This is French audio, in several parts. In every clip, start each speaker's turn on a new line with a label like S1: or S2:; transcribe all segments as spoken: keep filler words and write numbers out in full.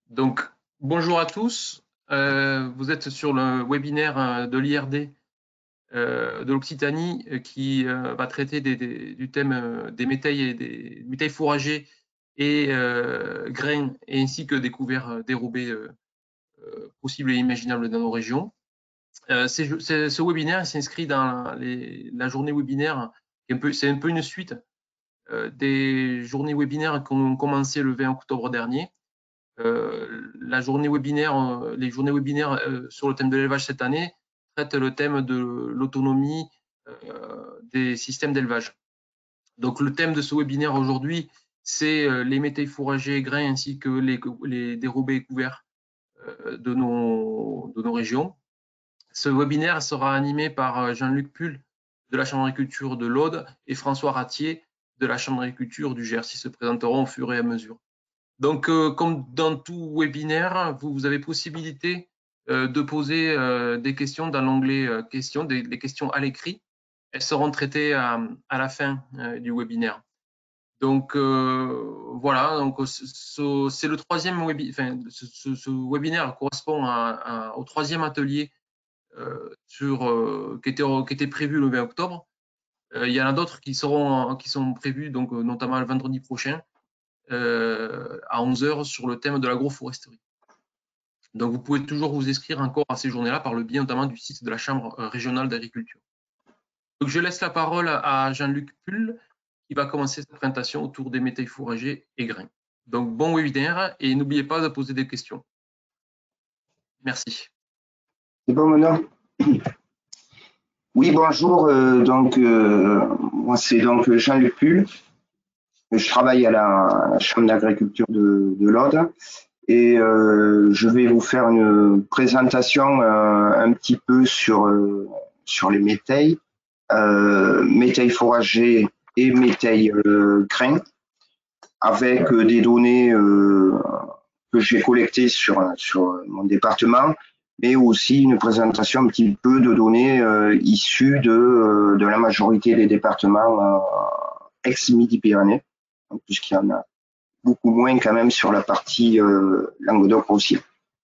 S1: Donc, bonjour à tous. Euh, vous êtes sur le webinaire euh, de l'I R D euh, de l'Occitanie euh, qui euh, va traiter des, des, du thème euh, des métailles et des métailles fourragées et euh, grains, et ainsi que des couverts euh, dérobés euh, euh, possibles et imaginables dans nos régions. Euh, c'est, c'est, ce webinaire s'inscrit dans les, la journée webinaire. C'est un peu une suite euh, des journées webinaires qui ont commencé le vingt octobre dernier. Euh, la journée webinaire, euh, les journées webinaires euh, sur le thème de l'élevage cette année traitent le thème de l'autonomie euh, des systèmes d'élevage. Donc le thème de ce webinaire aujourd'hui, c'est euh, les métailles fourragées et grains ainsi que les, les dérobés et couverts euh, de, nos, de nos régions. Ce webinaire sera animé par Jean-Luc Pull de la Chambre d'agriculture de l'Aude et François Ratier de la Chambre d'agriculture du Gers. Ils se présenteront au fur et à mesure. Donc, euh, comme dans tout webinaire, vous, vous avez possibilité euh, de poser euh, des questions dans l'onglet euh, questions, des, des questions à l'écrit. Elles seront traitées à, à la fin euh, du webinaire. Donc, euh, voilà, donc ce, c'est le troisième webinaire, enfin, ce, ce, ce, webinaire correspond à, à, au troisième atelier euh, sur, euh, qui, était, qui était prévu le vingt octobre. Euh, il y en a d'autres qui, seront, qui sont prévus, donc, notamment le vendredi prochain. Euh, à onze heures sur le thème de l'agroforesterie. Donc, vous pouvez toujours vous inscrire encore à ces journées-là par le biais notamment du site de la Chambre régionale d'agriculture. Donc, je laisse la parole à Jean-Luc Pull qui va commencer sa présentation autour des métailles fourragées et grains. Donc, bon webinaire et n'oubliez pas de poser des questions. Merci.
S2: C'est bon maintenant? Oui, bonjour. Euh, donc, euh, moi, c'est donc Jean-Luc Pull. Je travaille à la, à la Chambre d'agriculture de, de l'Aude et euh, je vais vous faire une présentation euh, un petit peu sur, euh, sur les métailles, euh, métailles fourragées et métailles euh, grains, avec euh, des données euh, que j'ai collectées sur, sur mon département, mais aussi une présentation un petit peu de données euh, issues de, euh, de la majorité des départements euh, ex-Midi-Pyrénées, puisqu'il y en a beaucoup moins quand même sur la partie euh, Languedoc-Roussillon.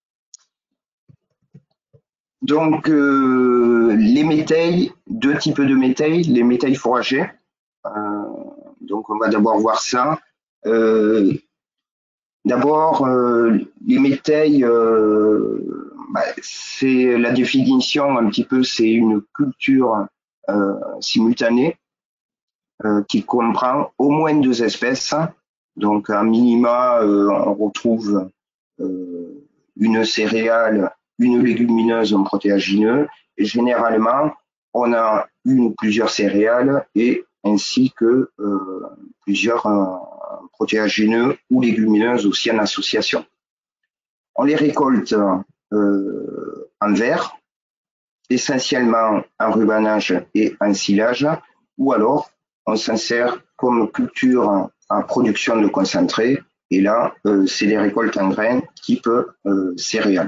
S2: Donc, euh, les métailles, deux types de métailles, les métailles fourragées. Euh, donc, on va d'abord voir ça. Euh, D'abord, euh, les métailles, euh, bah, c'est la définition un petit peu, c'est une culture euh, simultanée euh, qui comprend au moins deux espèces. Donc, à minima, euh, on retrouve euh, une céréale, une légumineuse, un protéagineux. Et généralement, on a une ou plusieurs céréales et ainsi que euh, plusieurs euh, protéagineux ou légumineuses aussi en association. On les récolte euh, en verre, essentiellement en rubanage et en silage, ou alors on s'en sert comme culture en production de concentré, et là, euh, c'est des récoltes en grains type euh, céréales.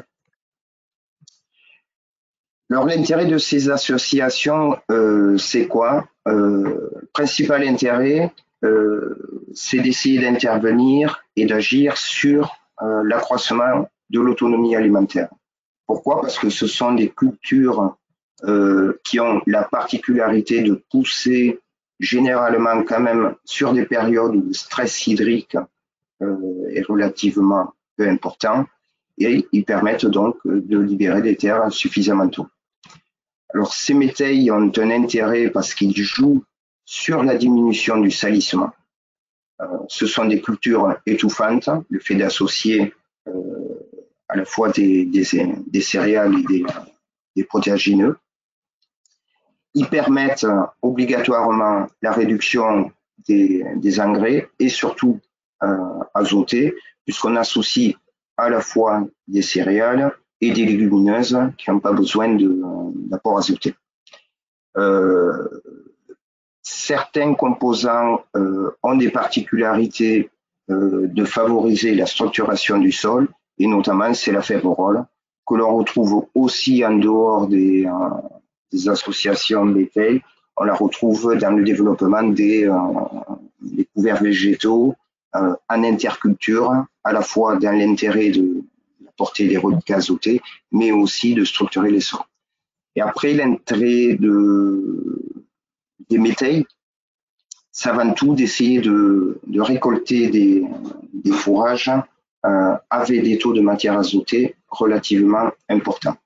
S2: Alors, l'intérêt de ces associations, euh, c'est quoi? euh, Principal intérêt, euh, c'est d'essayer d'intervenir et d'agir sur euh, l'accroissement de l'autonomie alimentaire. Pourquoi? Parce que ce sont des cultures euh, qui ont la particularité de pousser généralement quand même sur des périodes où le stress hydrique euh, est relativement peu important et ils permettent donc de libérer des terres suffisamment tôt. Alors, ces métailles ont un intérêt parce qu'ils jouent sur la diminution du salissement. Euh, ce sont des cultures étouffantes, le fait d'associer euh, à la fois des, des, des céréales et des, des protéagineux. Ils permettent obligatoirement la réduction des, des engrais et surtout euh, azotés, puisqu'on associe à la fois des céréales et des légumineuses qui n'ont pas besoin d'apport azoté. Euh, certains composants euh, ont des particularités euh, de favoriser la structuration du sol, et notamment c'est la fébrole, que l'on retrouve aussi en dehors des, euh, des associations métailles. On la retrouve dans le développement des, euh, des couverts végétaux euh, en interculture, à la fois dans l'intérêt de, d'apporter des reliques azotées, mais aussi de structurer les sols. Et après, l'intérêt de, des métayers, c'est avant tout d'essayer de, de récolter des, des fourrages euh, avec des taux de matière azotée relativement importants.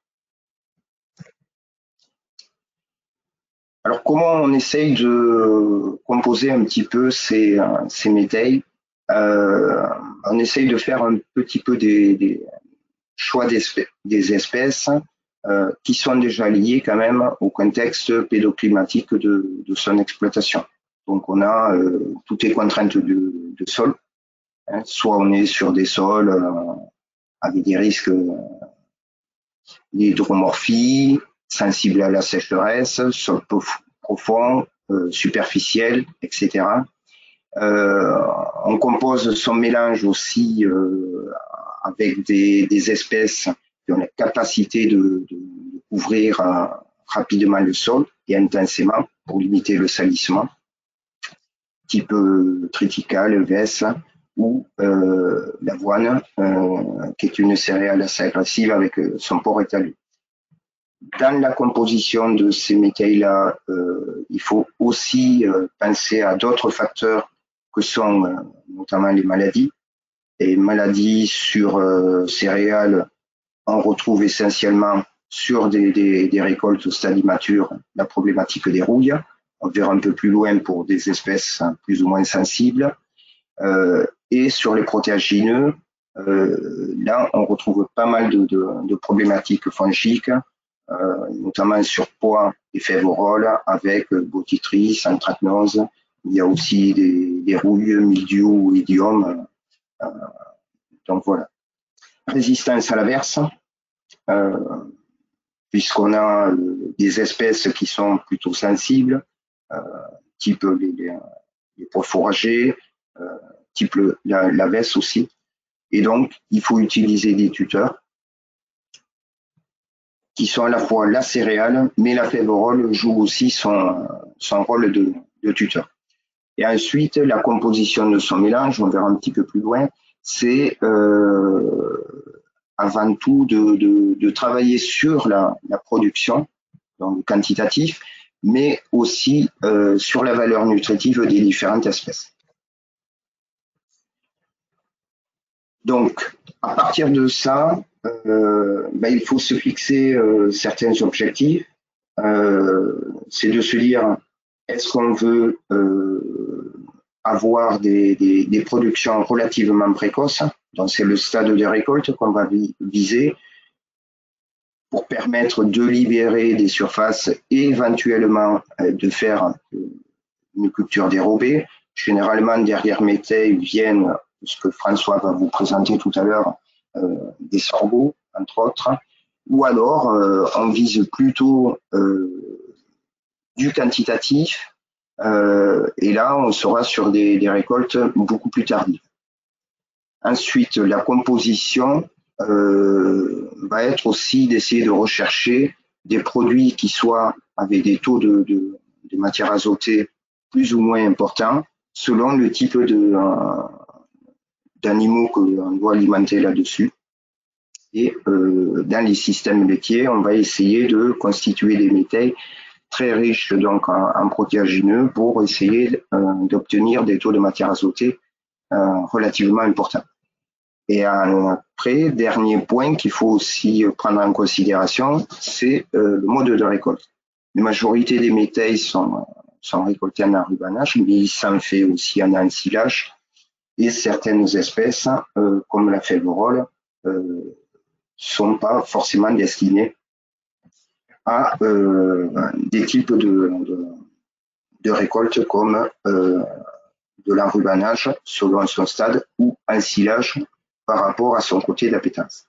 S2: Alors, comment on essaye de composer un petit peu ces, ces métayers? euh, On essaye de faire un petit peu des, des choix des espèces euh, qui sont déjà liées quand même au contexte pédoclimatique de, de son exploitation. Donc, on a euh, toutes les contraintes de, de sol. Hein, soit on est sur des sols euh, avec des risques euh, d'hydromorphie, sensibles à la sécheresse, sol profond, euh, superficiel, et cetera. Euh, on compose son mélange aussi euh, avec des, des espèces qui ont la capacité de, de, de couvrir euh, rapidement le sol et intensément pour limiter le salissement, type euh, triticale, vesse ou euh, l'avoine, euh, qui est une céréale assez agressive avec son port étalé. Dans la composition de ces métayers-là, euh, il faut aussi euh, penser à d'autres facteurs que sont euh, notamment les maladies. Et maladies sur euh, céréales, on retrouve essentiellement sur des, des, des récoltes au stade immature la problématique des rouilles. On verra un peu plus loin pour des espèces plus ou moins sensibles. Euh, et sur les protéagineux, euh, là, on retrouve pas mal de, de, de problématiques fongiques, euh, notamment sur pois et févrole, avec botrytis, anthracnose. Il y a aussi des, des rouilles, mildiou, idiome. Euh, donc voilà. Résistance à l'averse, euh, puisqu'on a euh, des espèces qui sont plutôt sensibles, euh, type les, les, les pois fourragers, euh, type le, la, la veste aussi. Et donc, il faut utiliser des tuteurs qui sont à la fois la céréale, mais la févrole joue aussi son, son rôle de, de tuteur. Et ensuite, la composition de son mélange, on verra un petit peu plus loin, c'est euh, avant tout de, de, de travailler sur la, la production, donc quantitatif, mais aussi euh, sur la valeur nutritive des différentes espèces. Donc, à partir de ça, euh, ben, il faut se fixer euh, certains objectifs. Euh, c'est de se dire, est-ce qu'on veut euh, avoir des, des, des productions relativement précoces? Donc, c'est le stade de récolte qu'on va viser pour permettre de libérer des surfaces et éventuellement euh, de faire une culture dérobée. Généralement, derrière métayers viennent ce que François va vous présenter tout à l'heure, euh, des sorgho, entre autres, ou alors euh, on vise plutôt euh, du quantitatif, euh, et là on sera sur des, des récoltes beaucoup plus tardives. Ensuite, la composition euh, va être aussi d'essayer de rechercher des produits qui soient avec des taux de, de, de matière azotée plus ou moins importants, selon le type de, euh, d'animaux que l'on doit alimenter là-dessus. Et euh, dans les systèmes laitiers, on va essayer de constituer des métayers très riches donc en, en protéagineux pour essayer euh, d'obtenir des taux de matière azotée euh, relativement importants. Et après, dernier point qu'il faut aussi prendre en considération, c'est euh, le mode de récolte. La majorité des métayers sont, sont récoltés en enrubanage, mais il s'en fait aussi en ensilage. Et certaines espèces, euh, comme la févrole, euh, sont pas forcément destinées à euh, des types de, de, de récoltes comme euh, de l'enrubanage selon son stade ou ensilage par rapport à son côté d'appétence.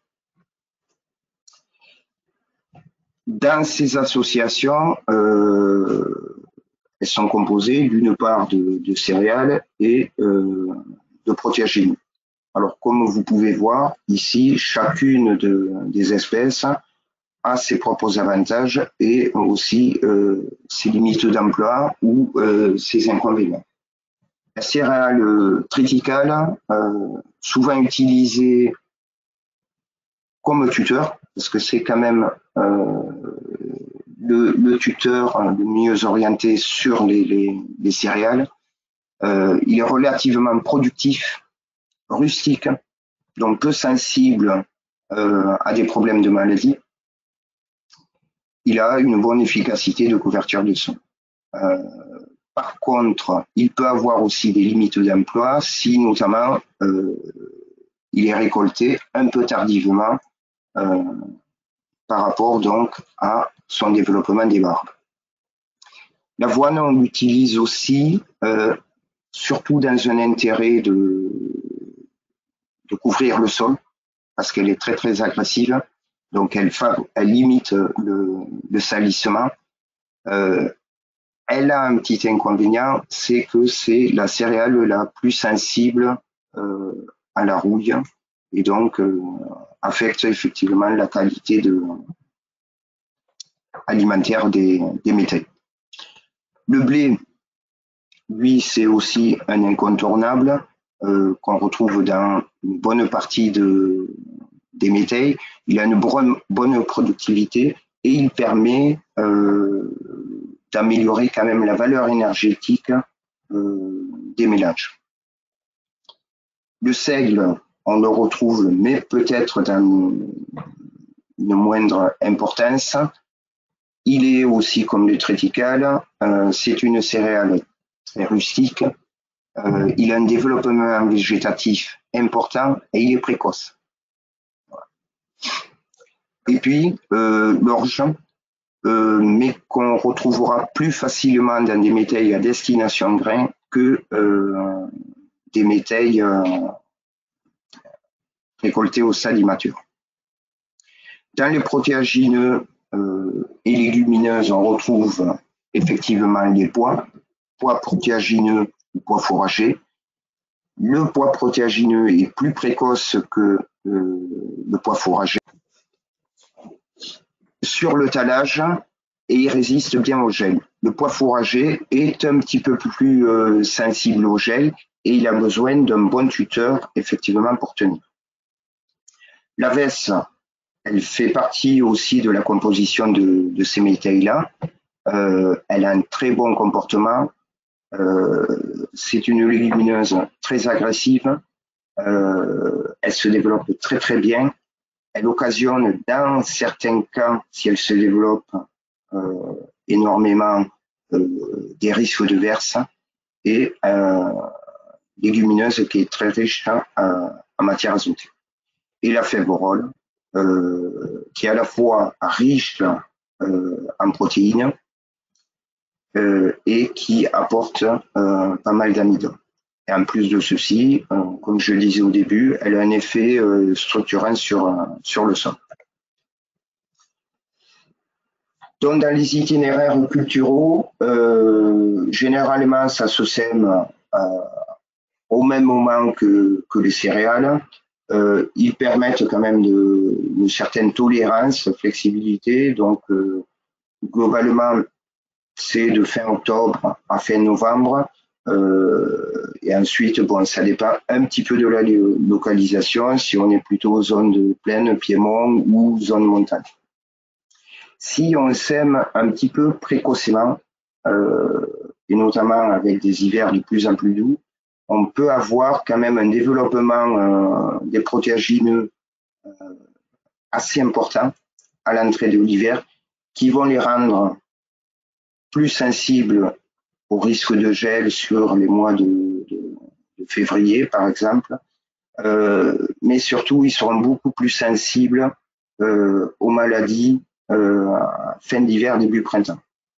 S2: Dans ces associations, euh, elles sont composées d'une part de, de céréales et euh, de protéagineux. Alors, comme vous pouvez voir ici, chacune de, des espèces a ses propres avantages et aussi euh, ses limites d'emploi ou euh, ses inconvénients. La céréale triticale, euh, souvent utilisée comme tuteur, parce que c'est quand même euh, le, le tuteur le mieux orienté sur les, les, les céréales. Euh, il est relativement productif, rustique, donc peu sensible euh, à des problèmes de maladie. Il a une bonne efficacité de couverture de sol. Euh, par contre, il peut avoir aussi des limites d'emploi si notamment euh, il est récolté un peu tardivement euh, par rapport donc à son développement des barbes. L'avoine, on l'utilise aussi euh, surtout dans un intérêt de, de couvrir le sol parce qu'elle est très très agressive, donc elle, elle limite le, le salissement. Euh, elle a un petit inconvénient, c'est que c'est la céréale la plus sensible euh, à la rouille et donc euh, affecte effectivement la qualité de, alimentaire des, des métaies. Le blé, lui, c'est aussi un incontournable euh, qu'on retrouve dans une bonne partie de, des métaies. Il a une bonne, bonne productivité et il permet euh, d'améliorer quand même la valeur énergétique euh, des mélanges. Le seigle, on le retrouve, mais peut-être dans une moindre importance. Il est aussi comme le triticale, euh, c'est une céréale très rustique. Euh, il a un développement végétatif important et il est précoce. Et puis euh, l'orge, euh, mais qu'on retrouvera plus facilement dans des métailles à destination grain que euh, des métailles euh, récoltées au stade immature. Dans les protéagineux euh, et légumineuses, on retrouve effectivement les pois, pois protéagineux ou pois fourragers. Le pois protéagineux est plus précoce que euh, le pois fourrager sur le talage et il résiste bien au gel. Le pois fourrager est un petit peu plus euh, sensible au gel et il a besoin d'un bon tuteur effectivement pour tenir. La vesse, elle fait partie aussi de la composition de, de ces métailles-là. Euh, elle a un très bon comportement. Euh, c'est une légumineuse très agressive. Euh, elle se développe très très bien. Elle occasionne dans certains cas, si elle se développe euh, énormément, euh, des risques de verse et euh, légumineuse qui est très riche en, en matière azotée. Et la févrole, euh, qui est à la fois riche euh, en protéines euh, et qui apporte euh, pas mal d'amidon. Et en plus de ceci, euh, comme je le disais au début, elle a un effet euh, structurant sur, euh, sur le sol. Donc, dans les itinéraires culturaux, euh, généralement, ça se sème euh, au même moment que, que les céréales. Euh, ils permettent quand même de, une certaine tolérance, flexibilité. Donc, euh, globalement, c'est de fin octobre à fin novembre. Euh, et ensuite, bon, ça dépend un petit peu de la localisation, si on est plutôt zone de plaine, piémont ou zone montagne. Si on sème un petit peu précocement, euh, et notamment avec des hivers de plus en plus doux, on peut avoir quand même un développement euh, des protéagineux euh, assez important à l'entrée de l'hiver, qui vont les rendre plus sensibles au risque de gel sur les mois de, de, de février, par exemple, euh, mais surtout, ils seront beaucoup plus sensibles euh, aux maladies euh, fin d'hiver, début printemps.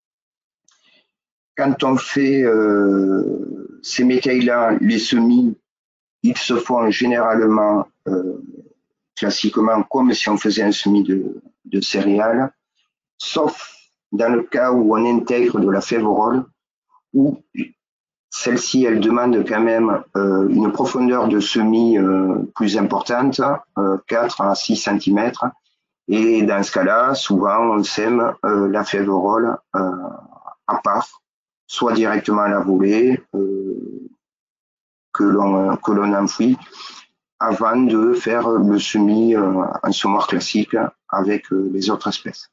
S2: Quand on fait euh, ces métailles-là, les semis, ils se font généralement euh, classiquement comme si on faisait un semis de, de céréales, sauf dans le cas où on intègre de la févrole, où celle-ci, elle demande quand même euh, une profondeur de semis euh, plus importante, euh, quatre à six centimètres. Et dans ce cas-là, souvent, on sème euh, la févrole euh, à part, soit directement à la volée, euh, que l'on que l'on enfouit. avant de faire le semis euh, en semoir classique avec euh, les autres espèces.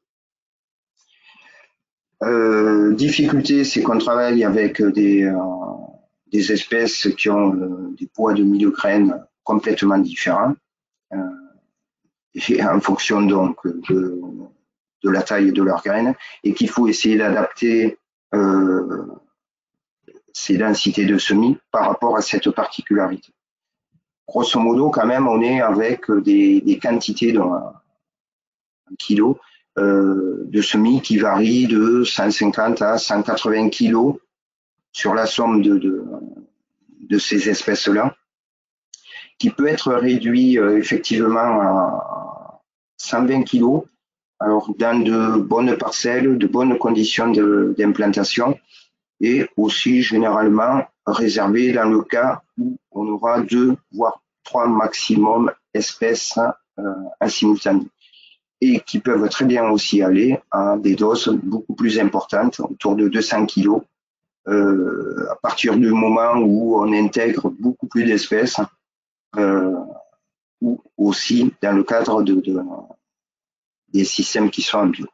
S2: Euh, difficulté, c'est qu'on travaille avec des, euh, des espèces qui ont euh, des poids de milieu graines complètement différents, euh, et en fonction donc de, de la taille de leurs graines, et qu'il faut essayer d'adapter euh, ces densités de semis par rapport à cette particularité. Grosso modo, quand même, on est avec des, des quantités de kilos euh, de semis qui varient de cent cinquante à cent quatre-vingts kilos sur la somme de, de, de ces espèces-là, qui peut être réduit euh, effectivement à cent vingt kilos, alors dans de bonnes parcelles, de bonnes conditions d'implantation, et aussi généralement réservé dans le cas où on aura deux voire trois maximum espèces euh, en simultané, et qui peuvent très bien aussi aller à des doses beaucoup plus importantes, autour de deux cents kilos, euh, à partir du moment où on intègre beaucoup plus d'espèces, euh, ou aussi dans le cadre de, de, des systèmes qui sont en bio.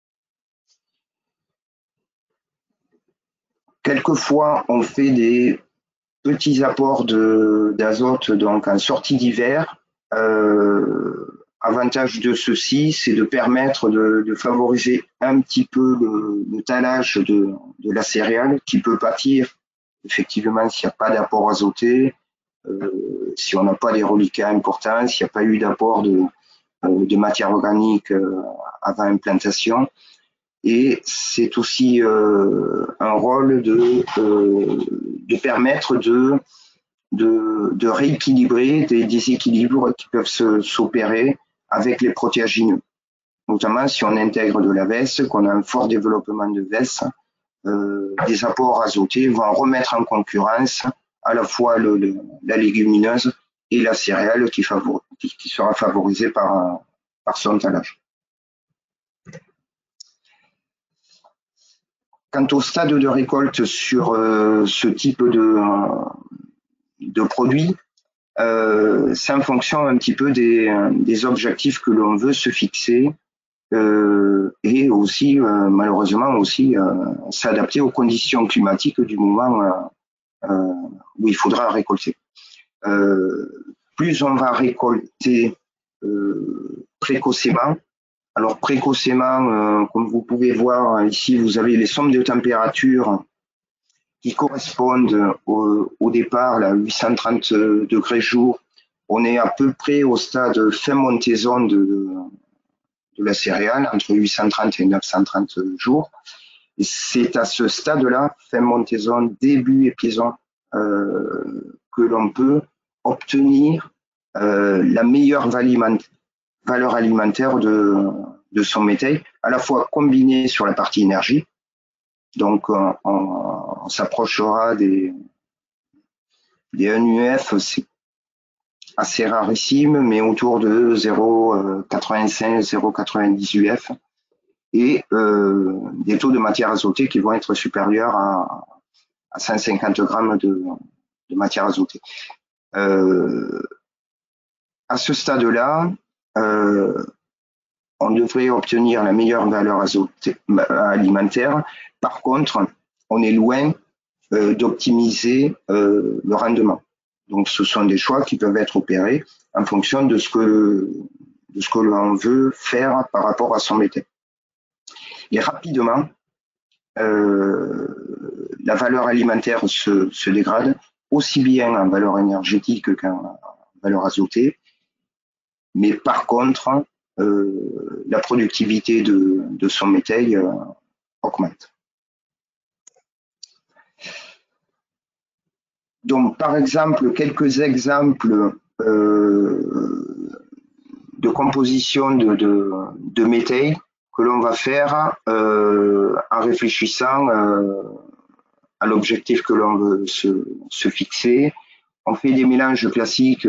S2: Quelquefois, on fait des petits apports d'azote donc en sortie d'hiver. Euh, avantage de ceci, c'est de permettre de, de favoriser un petit peu le, le talage de, de la céréale qui peut pâtir effectivement s'il n'y a pas d'apport azoté, euh, si on n'a pas des reliquats importants, s'il n'y a pas eu d'apport de, euh, de matière organique euh, avant implantation. Et c'est aussi euh, un rôle de, euh, de permettre de, de, de rééquilibrer des déséquilibres qui peuvent s'opérer avec les protéagineux. Notamment si on intègre de la veste, qu'on a un fort développement de veste, euh, des apports azotés vont remettre en concurrence à la fois le, le, la légumineuse et la céréale qui, favor, qui, qui sera favorisée par, par son talage. Quant au stade de récolte sur euh, ce type de, de produit, euh, c'est en fonction un petit peu des, des objectifs que l'on veut se fixer euh, et aussi, euh, malheureusement, aussi euh, s'adapter aux conditions climatiques du moment euh, euh, où il faudra récolter. Euh, plus on va récolter euh, précocement. Alors précocement, euh, comme vous pouvez voir ici, vous avez les sommes de température qui correspondent au, au départ, là, huit cent trente degrés jour. On est à peu près au stade fin montaison de, de la céréale, entre huit cent trente et neuf cent trente jours. Et c'est à ce stade-là, fin montaison, début épiaison, euh, que l'on peut obtenir euh, la meilleure valeur alimentaire de, de son métail, à la fois combinée sur la partie énergie. Donc, on, on, on s'approchera des, des un U F, c'est assez rarissime, mais autour de zéro virgule quatre-vingt-cinq, zéro virgule quatre-vingt-dix U F, et euh, des taux de matière azotée qui vont être supérieurs à, à cent cinquante grammes de, de matière azotée. Euh, à ce stade-là, euh, on devrait obtenir la meilleure valeur azotée, alimentaire. Par contre, on est loin euh, d'optimiser euh, le rendement. Donc, ce sont des choix qui peuvent être opérés en fonction de ce que, de ce que l'on veut faire par rapport à son métier. Et rapidement, euh, la valeur alimentaire se, se dégrade, aussi bien en valeur énergétique qu'en valeur azotée. Mais par contre, euh, la productivité de, de son métail euh, augmente. Donc, par exemple, quelques exemples euh, de composition de, de, de métail que l'on va faire euh, en réfléchissant euh, à l'objectif que l'on veut se, se fixer. On fait des mélanges classiques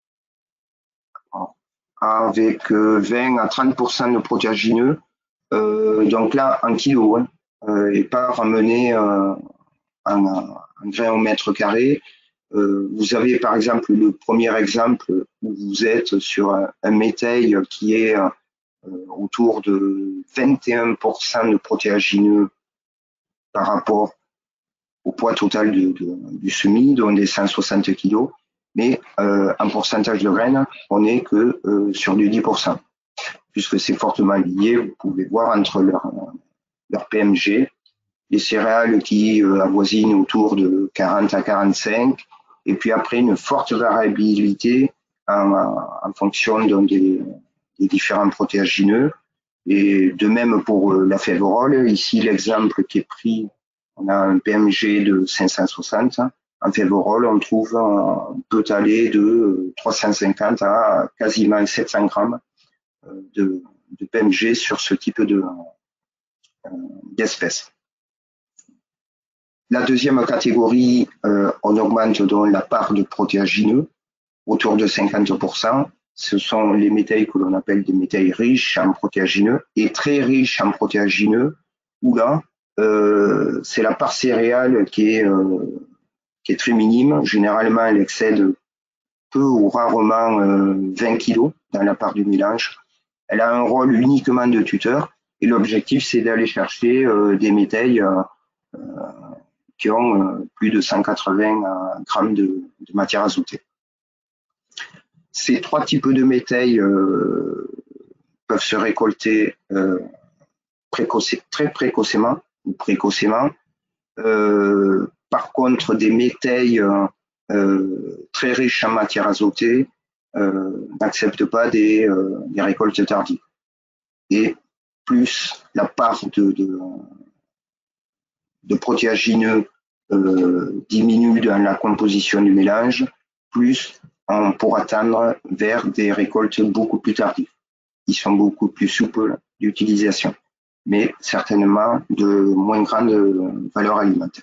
S2: avec vingt à trente pour cent de protéagineux, euh, donc là en kilos, hein, euh, et pas ramené euh, en, en grains au mètre carré. Euh, vous avez par exemple le premier exemple où vous êtes sur un, un métail qui est euh, autour de vingt et un pour cent de protéagineux par rapport au poids total de, de, du semis, donc des cent soixante kilos, mais euh, en pourcentage de graines, on n'est que euh, sur du dix pour cent, puisque c'est fortement lié, vous pouvez voir, entre leur, leur P M G, les céréales qui euh, avoisinent autour de quarante à quarante-cinq, et puis après une forte variabilité en, en fonction donc, des, des différents protéagineux. Et de même pour euh, la févrole, ici l'exemple qui est pris, on a un P M G de cinq cent soixante. En févrole, on trouve un peut aller de trois cent cinquante à quasiment sept cents grammes de, de P M G sur ce type de, euh, d'espèces. La deuxième catégorie, euh, on augmente donc la part de protéagineux, autour de cinquante pour cent. Ce sont les métails que l'on appelle des métails riches en protéagineux et très riches en protéagineux, où là, euh, c'est la part céréale qui est, euh, qui est très minime. Généralement, elle excède peu ou rarement euh, vingt kilos dans la part du mélange. Elle a un rôle uniquement de tuteur et l'objectif, c'est d'aller chercher euh, des métails euh, qui ont euh, plus de cent quatre-vingts grammes de, de matière azotée. Ces trois types de métails euh, peuvent se récolter euh, précoce, très précocement ou précocement. Euh, par contre, des métails euh, très riches en matière azotée euh, n'acceptent pas des, euh, des récoltes tardives. Et plus la part de, de, de protéagineux euh, diminue dans la composition du mélange, plus on pourra tendre vers des récoltes beaucoup plus tardives. Ils sont beaucoup plus souples d'utilisation, mais certainement de moins grande valeur alimentaire.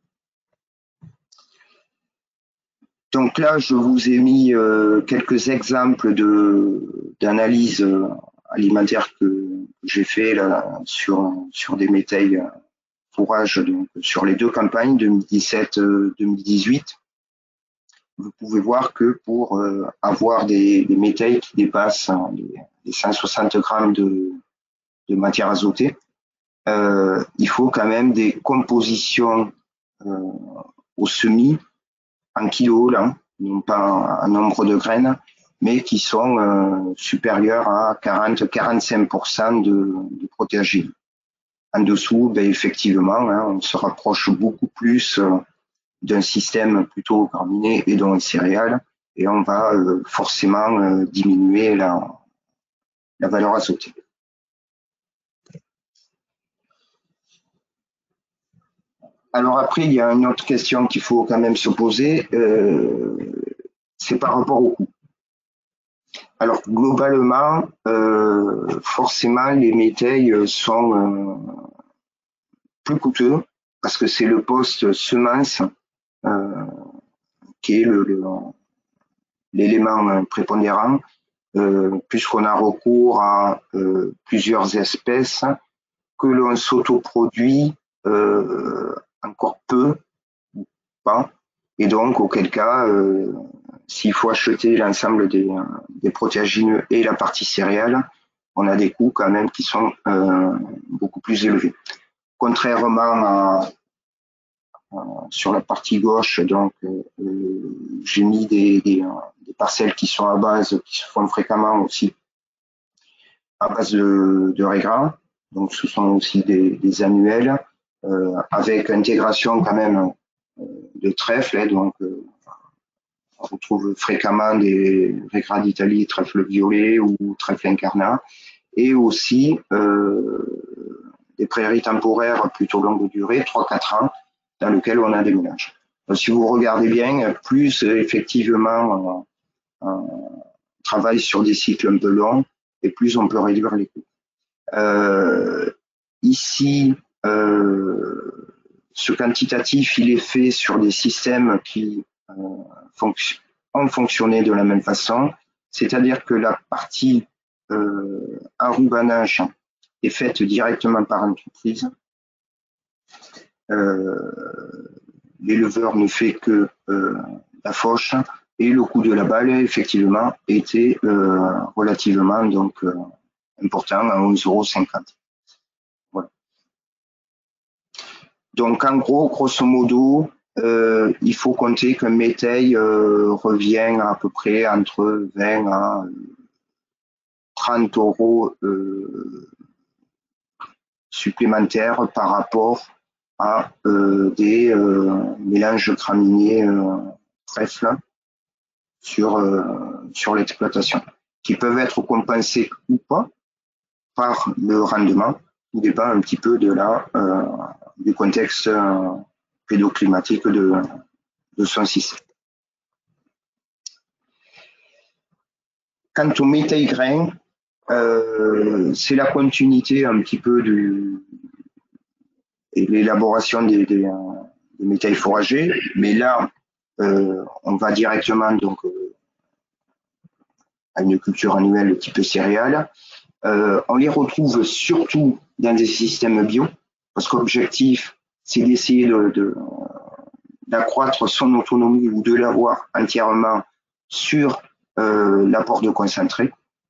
S2: Donc là, je vous ai mis euh, quelques exemples d'analyse euh, alimentaire que j'ai fait là, sur, sur des métails fourrage donc, sur les deux campagnes deux mille dix-sept deux mille dix-huit. Vous pouvez voir que pour euh, avoir des, des métails qui dépassent hein, les, les cent soixante grammes de, de matière azotée, euh, il faut quand même des compositions euh, au semis en kilos, là, non pas en nombre de graines, mais qui sont euh, supérieures à quarante à quarante-cinq pour cent de, de protéagineux. En dessous, ben, effectivement, hein, on se rapproche beaucoup plus euh, d'un système plutôt carminé et dans les céréales, et on va euh, forcément euh, diminuer la, la valeur azotée. Alors après, il y a une autre question qu'il faut quand même se poser, euh, c'est par rapport au coût. Alors globalement, euh, forcément, les métails sont euh, plus coûteux parce que c'est le poste semence euh, qui est le, le, l'élément prépondérant, euh, puisqu'on a recours à euh, plusieurs espèces que l'on s'autoproduit euh, encore peu ou pas, et donc auquel cas, euh, s'il faut acheter l'ensemble des, des protéagineux et la partie céréale, on a des coûts quand même qui sont euh, beaucoup plus élevés. Contrairement à, à sur la partie gauche, donc euh, j'ai mis des, des, des parcelles qui sont à base, qui se font fréquemment aussi à base de, de raigrats. Donc ce sont aussi des, des annuels euh, avec intégration quand même euh, de trèfle. Hein, donc euh, on retrouve fréquemment des raigrats d'Italie, trèfle violet ou trèfle incarnat, et aussi euh, des prairies temporaires plutôt longue durée, trois à quatre ans, dans lesquelles on a des mélanges. Donc, si vous regardez bien, plus effectivement on, on travaille sur des cycles un peu longs, et plus on peut réduire les coûts. Euh, ici, euh, ce quantitatif, il est fait sur des systèmes qui euh, fonction, ont fonctionné de la même façon, c'est-à-dire que la partie euh, enrubanage est faite directement par entreprise. Euh, L'éleveur ne fait que euh, la fauche, et le coût de la balle, effectivement, était euh, relativement donc, euh, important à onze euros cinquante. Voilà. Donc, en gros, grosso modo, euh, il faut compter qu'un métail euh, revient à peu près entre vingt à trente euros euh, supplémentaires par rapport à euh, des euh, mélanges graminées euh, trèfle sur, euh, sur l'exploitation, qui peuvent être compensés ou pas par le rendement, tout dépend un petit peu de la, euh, du contexte euh, pédoclimatique de, de son système. Quant au métail grain, euh, c'est la continuité un petit peu du, et l'élaboration des, des, des métails fourragers, mais là, euh, on va directement donc euh, à une culture annuelle de type céréales. Euh, on les retrouve surtout dans des systèmes bio, parce qu'objectif, c'est d'essayer de, de, d'accroître son autonomie ou de l'avoir entièrement sur euh, l'apport de concentré.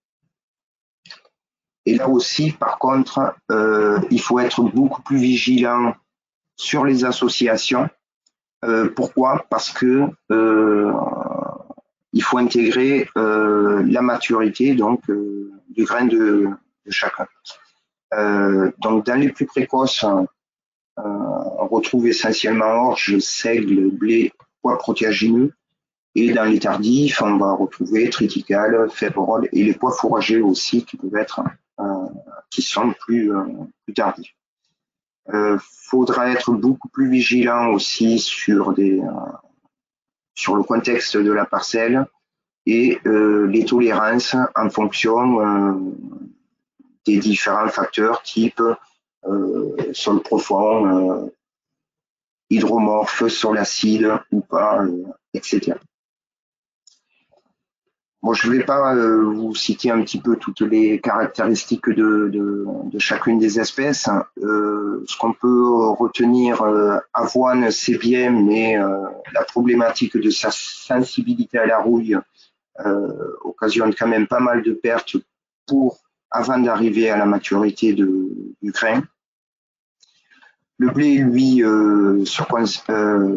S2: Et là aussi, par contre, euh, il faut être beaucoup plus vigilant sur les associations. Euh, pourquoi? Parce que euh, il faut intégrer euh, la maturité donc euh, du grain de, de chacun. Euh, donc dans les plus précoces, euh, on retrouve essentiellement orge, seigle, blé, pois protéagineux. Et dans les tardifs, on va retrouver triticale, févrole et les pois fourragers aussi qui peuvent être, euh, qui sont plus, euh, plus tardifs. Euh, faudra être beaucoup plus vigilant aussi sur des, euh, sur le contexte de la parcelle et euh, les tolérances en fonction euh, des différents facteurs type euh, sol profond, euh, hydromorphe, sol acide ou pas, euh, et cetera. Bon, je ne vais pas euh, vous citer un petit peu toutes les caractéristiques de, de, de chacune des espèces. Euh, ce qu'on peut retenir, euh, avoine, c'est bien, mais euh, la problématique de sa sensibilité à la rouille euh, occasionne quand même pas mal de pertes pour, avant d'arriver à la maturité de, du grain. Le blé, lui, euh, se, euh,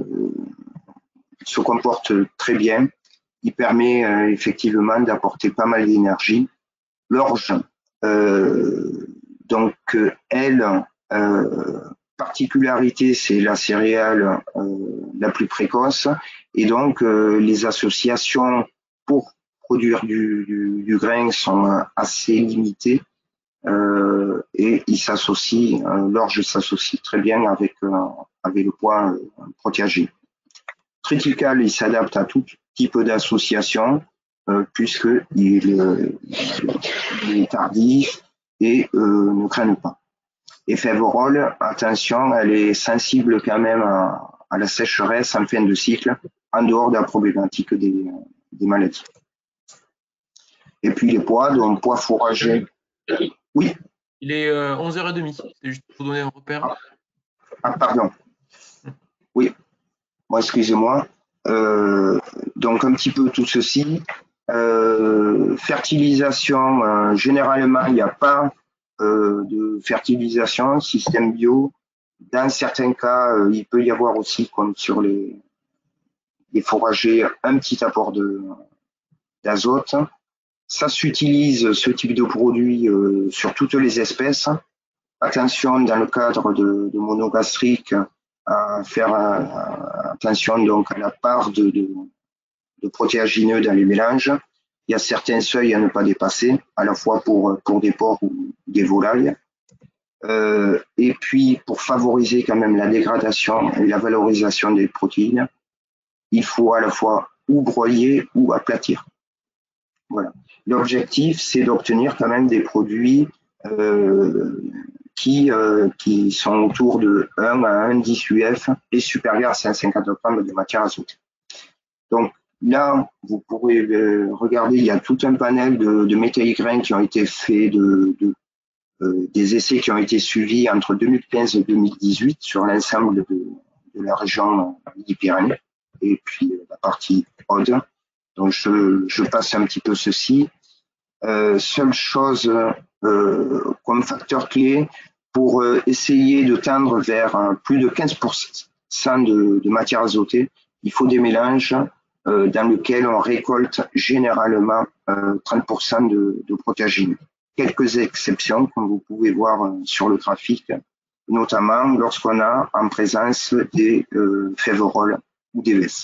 S2: se comporte très bien. Il permet euh, effectivement d'apporter pas mal d'énergie. L'orge, euh, donc euh, elle, euh, particularité, c'est la céréale euh, la plus précoce, et donc euh, les associations pour produire du, du, du grain sont assez limitées, euh, et il s'associe, euh, l'orge s'associe très bien avec, euh, avec le pois euh, protéagé. Triticale, il s'adapte à tout type d'association, euh, puisqu'il euh, il est tardif et euh, ne craigne pas. Et févrole, attention, elle est sensible quand même à, à la sécheresse en fin de cycle, en dehors de la problématique des, des maladies. Et puis les pois, donc pois fourragers. Oui.
S1: Il est euh, onze heures trente, c'est juste pour donner un repère.
S2: Ah, ah pardon. Oui. Bon, excusez-moi. Euh, donc un petit peu tout ceci. Euh, fertilisation, euh, généralement, il n'y a pas euh, de fertilisation, système bio. Dans certains cas, euh, il peut y avoir aussi, comme sur les, les fourragers, un petit apport de, d'azote. Ça s'utilise, ce type de produit, euh, sur toutes les espèces. Attention, dans le cadre de, de monogastrique, à faire euh, attention donc à la part de, de, de protéagineux dans les mélanges. Il y a certains seuils à ne pas dépasser, à la fois pour, pour des porcs ou des volailles. Euh, et puis, pour favoriser quand même la dégradation et la valorisation des protéines, il faut à la fois ou broyer ou aplatir. Voilà. L'objectif, c'est d'obtenir quand même des produits euh, qui, euh, qui sont autour de un à un virgule dix U F et supérieurs à cent cinquante grammes de matière azotée. Donc là, vous pourrez euh, regarder, il y a tout un panel de, de métails grains qui ont été faits, de, de, euh, des essais qui ont été suivis entre deux mille quinze et deux mille dix-huit sur l'ensemble de, de la région Midi-Pyrénées. et puis la partie Aude. Donc je, je passe un petit peu ceci. Euh, seule chose euh, comme facteur clé pour euh, essayer de tendre vers euh, plus de quinze pour cent de, de matière azotée, il faut des mélanges euh, dans lesquels on récolte généralement euh, trente pour cent de, de protéagineux. Quelques exceptions, comme vous pouvez voir euh, sur le graphique, notamment lorsqu'on a en présence des euh, féveroles ou des vesses.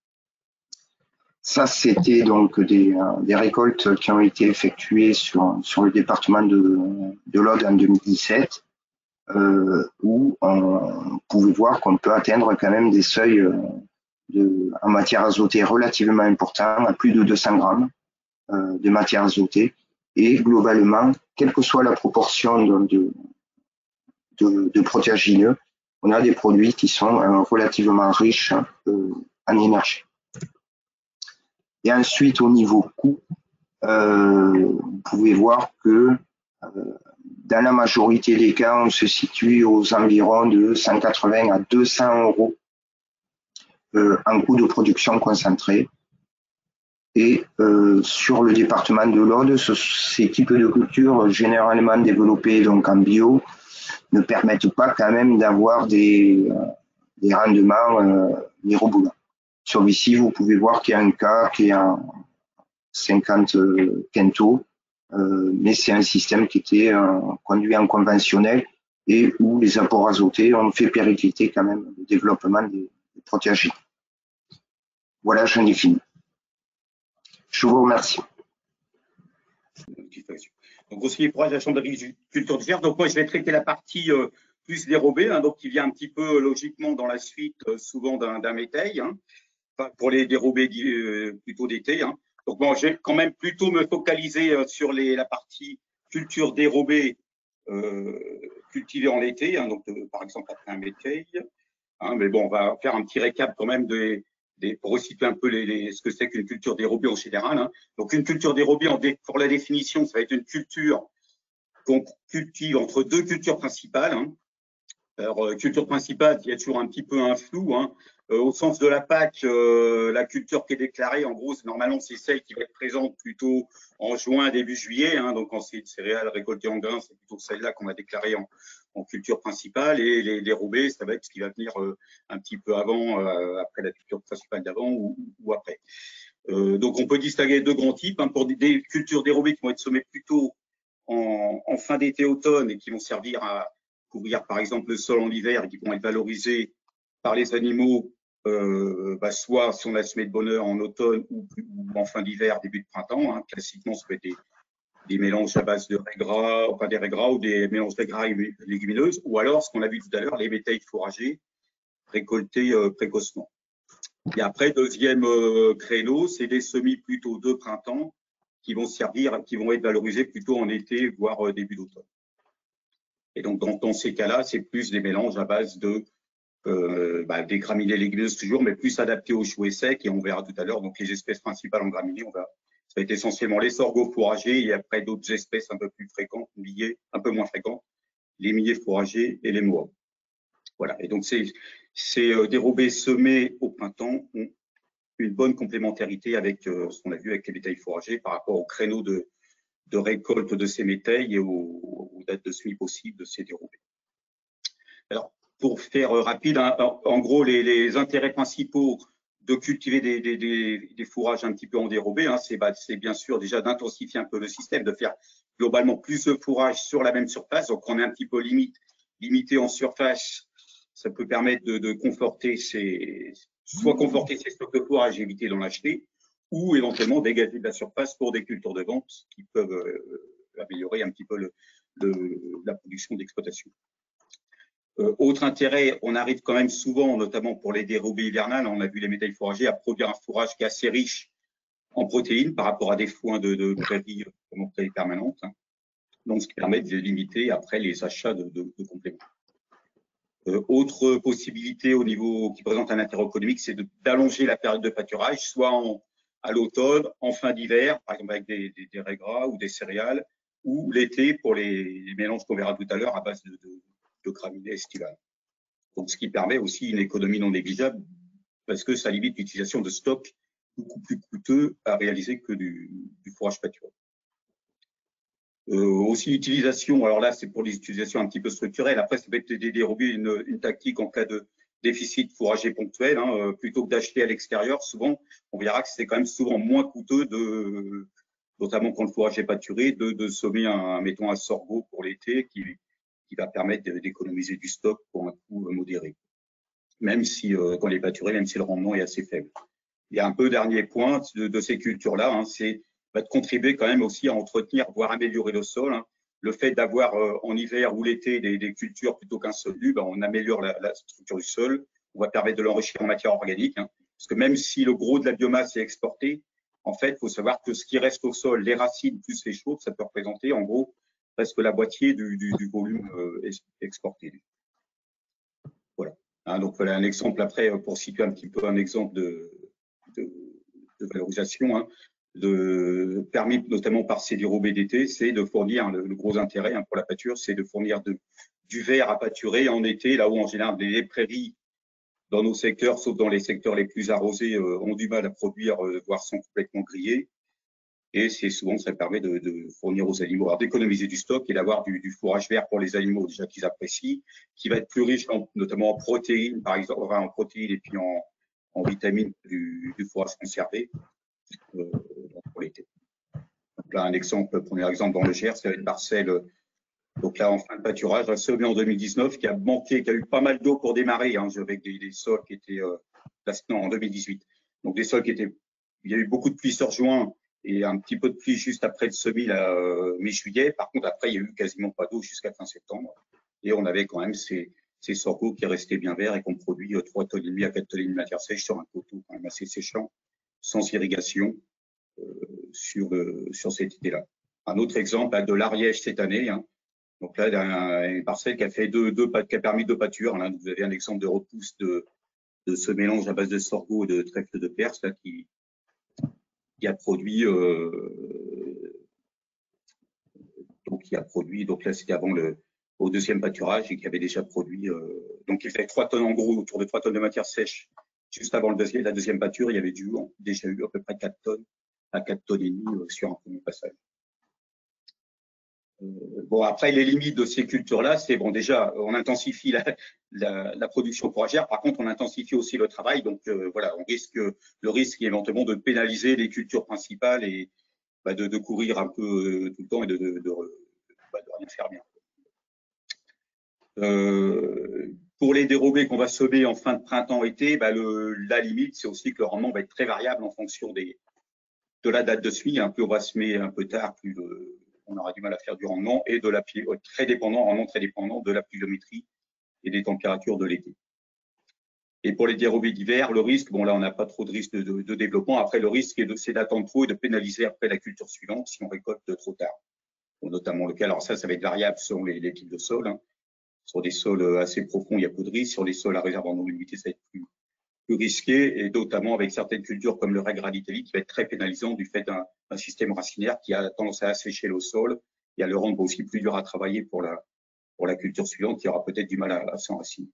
S2: Ça, c'était donc des, euh, des récoltes qui ont été effectuées sur, sur le département de, de l'Aude en deux mille dix-sept, euh, où on pouvait voir qu'on peut atteindre quand même des seuils euh, de, en matière azotée relativement importants, à plus de deux cents grammes euh, de matière azotée. Et globalement, quelle que soit la proportion de, de, de, de protéagineux, on a des produits qui sont euh, relativement riches euh, en énergie. Et ensuite, au niveau coût, euh, vous pouvez voir que euh, dans la majorité des cas, on se situe aux environs de cent quatre-vingts à deux cents euros euh, en coût de production concentré. Et euh, sur le département de l'Aude, ce, ces types de cultures généralement développées donc en bio ne permettent pas quand même d'avoir des, euh, des rendements euh, mirobolants. Sur ici, vous pouvez voir qu'il y a un cas qui est en cinquante quintaux, euh, mais c'est un système qui était euh, conduit en conventionnel et où les apports azotés ont fait péricliter quand même le développement des, des protéagineux. Voilà, j'en ai fini. Je vous remercie.
S3: Donc aussi les fourrages de la chambre d'agriculture d'hiver. Donc moi je vais traiter la partie euh, plus dérobée, hein, donc qui vient un petit peu logiquement dans la suite euh, souvent d'un métail, hein, enfin, pour les dérobés euh, plutôt d'été. Hein. Donc bon, je vais quand même plutôt me focaliser euh, sur les, la partie culture dérobée euh, cultivée en été, hein, donc euh, par exemple après un métail. Hein, mais bon, on va faire un petit récap quand même des, des, pour resituer un peu les, les, ce que c'est qu'une culture dérobée en général. Hein. Donc une culture dérobée, en dé, pour la définition, ça va être une culture qu'on cultive entre deux cultures principales. Hein. Alors, euh, culture principale, il y a toujours un petit peu un flou. Hein. Euh, au sens de la P A C, euh, la culture qui est déclarée, en gros, normalement, c'est celle qui va être présente plutôt en juin, début juillet. Hein. Donc, quand c'est une céréale récoltée en grains, c'est plutôt celle-là qu'on va déclarer en, en culture principale. Et les dérobés, ça va être ce qui va venir euh, un petit peu avant, euh, après la culture principale d'avant ou, ou après. Euh, donc, on peut distinguer deux grands types. Hein, pour des, des cultures dérobées qui vont être semées plutôt en, en fin d'été, automne et qui vont servir à couvrir par exemple le sol en hiver et qui vont être valorisés par les animaux, euh, bah, soit si on a semé de bonne heure en automne ou, ou en fin d'hiver, début de printemps. Hein. Classiquement, ça peut être des, des mélanges à base de raies gras, enfin des raies gras ou des mélanges de gras et légumineuses, ou alors ce qu'on a vu tout à l'heure, les métailles fourragées récoltées euh, précocement. Et après, deuxième euh, créneau, c'est des semis plutôt de printemps qui vont servir, qui vont être valorisés plutôt en été, voire euh, début d'automne. Et donc, dans, dans ces cas-là, c'est plus des mélanges à base de euh, bah, des graminées légumineuses toujours, mais plus adaptés aux chouets secs. Et on verra tout à l'heure, donc les espèces principales en graminées, on va, ça va être essentiellement les sorgho fourragés et après d'autres espèces un peu plus fréquentes, millet, un peu moins fréquentes, les millets fourragés et les mois. Voilà. Et donc, ces, ces euh, dérobés semés au printemps ont une bonne complémentarité avec euh, ce qu'on a vu avec les métailles fourragées par rapport au créneau de de récolte de ces métailles et aux, aux dates de semis possibles de ces dérobés. Alors, pour faire rapide, hein, en gros, les, les intérêts principaux de cultiver des, des, des, des fourrages un petit peu en dérobé, hein, c'est bah, bien sûr déjà d'intensifier un peu le système, de faire globalement plus de fourrage sur la même surface. Donc, on est un petit peu limite, limité en surface. Ça peut permettre de, de conforter ces, soit conforter ces stocks de fourrage et éviter d'en acheter, ou éventuellement dégager de la surface pour des cultures de vente qui peuvent euh, améliorer un petit peu le, le, la production d'exploitation. Euh, autre intérêt, on arrive quand même souvent, notamment pour les dérobés hivernales, on a vu les métailles fourragées, à produire un fourrage qui est assez riche en protéines par rapport à des foins de, de prairies comme prairies permanentes. Hein. Donc, ce qui permet de limiter après les achats de, de, de compléments. Euh, autre possibilité au niveau qui présente un intérêt économique, c'est d'allonger la période de pâturage, soit en, à l'automne, en fin d'hiver, par exemple avec des, des, des raies gras ou des céréales, ou l'été pour les, les mélanges qu'on verra tout à l'heure à base de, de, de graminées estivales. Donc, ce qui permet aussi une économie non négligeable parce que ça limite l'utilisation de stocks beaucoup plus coûteux à réaliser que du, du fourrage pâturage. Euh, aussi l'utilisation, alors là c'est pour les utilisations un petit peu structurelles, après ça peut être des dérobés une, une tactique en cas de déficit fourrager ponctuel, hein, euh, plutôt que d'acheter à l'extérieur, souvent on verra que c'est quand même souvent moins coûteux, de, notamment quand le fourrage est pâturé, de, de semer un, mettons un sorgho pour l'été qui, qui va permettre d'économiser du stock pour un coût modéré, même si euh, quand il est pâturé, même si le rendement est assez faible. Il y a un peu dernier point de, de ces cultures-là, hein, c'est de contribuer quand même aussi à entretenir, voire améliorer le sol. Hein. Le fait d'avoir euh, en hiver ou l'été des, des cultures plutôt qu'un sol nu, ben, on améliore la, la structure du sol, on va permettre de l'enrichir en matière organique. Hein. Parce que même si le gros de la biomasse est exporté, en fait, il faut savoir que ce qui reste au sol, les racines plus les chaudes, ça peut représenter en gros presque la moitié du, du, du volume euh, exporté. Voilà. Hein, donc voilà un exemple après pour situer un petit peu un exemple de, de, de valorisation. Hein. De, permis notamment par ces dérobés d'été, c'est de fournir, le, le gros intérêt hein, pour la pâture, c'est de fournir de, du verre à pâturer en été, là où en général les prairies dans nos secteurs, sauf dans les secteurs les plus arrosés, euh, ont du mal à produire, euh, voire sont complètement grillés. Et c'est souvent, ça permet de, de fournir aux animaux, d'économiser du stock et d'avoir du, du fourrage vert pour les animaux déjà qu'ils apprécient, qui va être plus riche en, notamment en protéines, par exemple, en protéines et puis en, en vitamines du, du fourrage conservé. Euh, pour l'été. Donc là, un exemple, premier exemple dans le Gers, c'est une parcelle, donc là en fin de pâturage, semée en deux mille dix-neuf, qui a manqué, qui a eu pas mal d'eau pour démarrer, hein, avec des, des sols qui étaient, euh, là, non, en deux mille dix-huit. Donc des sols qui étaient, il y a eu beaucoup de pluie sur juin et un petit peu de pluie juste après le semis, là, euh, mi-juillet. Par contre, après, il y a eu quasiment pas d'eau jusqu'à fin septembre. Et on avait quand même ces, ces sorgho qui restaient bien verts et qu'on produit euh, trois tonnes et demi à quatre tonnes et demi de matière sèche sur un coteau quand même assez séchant, sans irrigation. Euh, sur, euh, sur cette idée-là. Un autre exemple, de l'Ariège cette année. Hein. Donc là, une parcelle qui a fait deux, deux qui a permis deux pâtures. Là, vous avez un exemple de repousse de, de ce mélange à base de sorgho et de trèfle de Perse là, qui, qui a produit. Euh, donc qui a produit. Donc là, c'était avant le au deuxième pâturage et qui avait déjà produit. Euh, donc il fait trois tonnes en gros, autour de trois tonnes de matière sèche. Juste avant le deuxième, la deuxième pâture, il y avait du, déjà eu à peu près quatre tonnes. À quatre tonnes et demi euh, sur un premier passage. Euh, bon, après, les limites de ces cultures-là, c'est bon, déjà, on intensifie la, la, la production fourragère, par contre, on intensifie aussi le travail, donc euh, voilà, on risque, le risque éventuellement de pénaliser les cultures principales et bah, de, de courir un peu euh, tout le temps et de, de, de, bah, de rien faire bien. Euh, pour les dérobés qu'on va semer en fin de printemps-été, bah, le, la limite, c'est aussi que le rendement va être très variable en fonction des de la date de semis, un peu on va semer un peu tard, plus de, on aura du mal à faire du rendement, et de la très dépendant, rendement très dépendant de la pluviométrie et des températures de l'été. Et pour les dérobés d'hiver, le risque, bon là on n'a pas trop de risque de, de, de développement, après le risque c'est d'attendre trop et de pénaliser après la culture suivante si on récolte trop tard. Bon, notamment le cas, alors ça, ça va être variable selon les, les types de sols. Hein. Sur des sols assez profonds, il y a peu de risque, sur les sols à réserve en eau limitée, ça va être plus plus risqué, et notamment avec certaines cultures comme le ragran d'Italie, qui va être très pénalisant du fait d'un système racinaire qui a tendance à assécher le sol et à le rendre aussi plus dur à travailler pour la, pour la culture suivante, qui aura peut-être du mal à, à s'enraciner.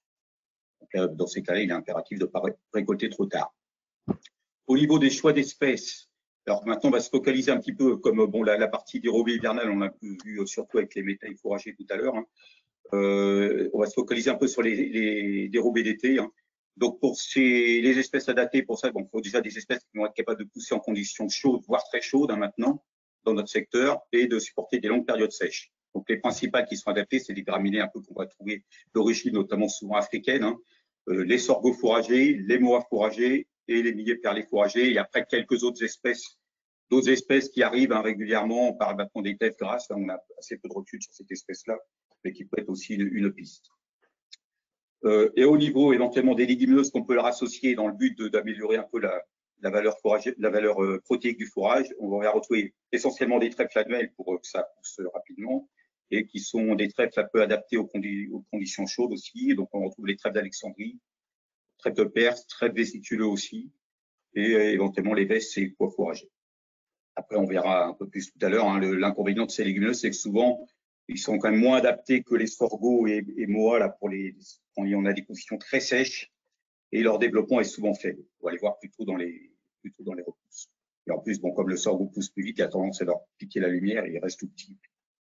S3: Dans ces cas-là, il est impératif de ne pas récolter trop tard. Au niveau des choix d'espèces, alors maintenant, on va se focaliser un petit peu, comme bon, la, la partie dérobée hivernale, on l'a vu surtout avec les métailles fourragées tout à l'heure. Hein. Euh, on va se focaliser un peu sur les, les dérobés d'été. Hein. Donc, pour ces, les espèces adaptées, pour ça, bon, il faut déjà des espèces qui vont être capables de pousser en conditions chaudes, voire très chaudes hein, maintenant, dans notre secteur, et de supporter des longues périodes sèches. Donc, les principales qui sont adaptées, c'est des graminées un peu qu'on va trouver d'origine notamment souvent africaine, hein, euh, les sorgho fourragés, les moas fourragés et les millets perlés fourragés. Et après, quelques autres espèces, d'autres espèces qui arrivent hein, régulièrement par maintenant des têtes grasses. Hein, on a assez peu de recul sur cette espèce-là, mais qui peut être aussi une, une piste. Euh, et au niveau éventuellement des légumineuses qu'on peut leur associer dans le but d'améliorer un peu la, la valeur, fourragée, la valeur euh, protéique du fourrage, on va retrouver essentiellement des trèfles annuels pour euh, que ça pousse rapidement et qui sont des trèfles un peu adaptés aux, condi aux conditions chaudes aussi. Donc on retrouve les trèfles d'Alexandrie, trèfles de Perse, trèfles vésiculeux aussi et euh, éventuellement les vesses et pois fourragers. Après on verra un peu plus tout à l'heure, hein, l'inconvénient de ces légumineuses, c'est que souvent ils sont quand même moins adaptés que les sorgho et, et moa là pour les quand on a des conditions très sèches et leur développement est souvent faible. On va les voir plutôt dans les, plutôt dans les repousses. Et en plus, bon, comme le sorgho pousse plus vite, il a tendance à leur piquer la lumière et il reste tout petit.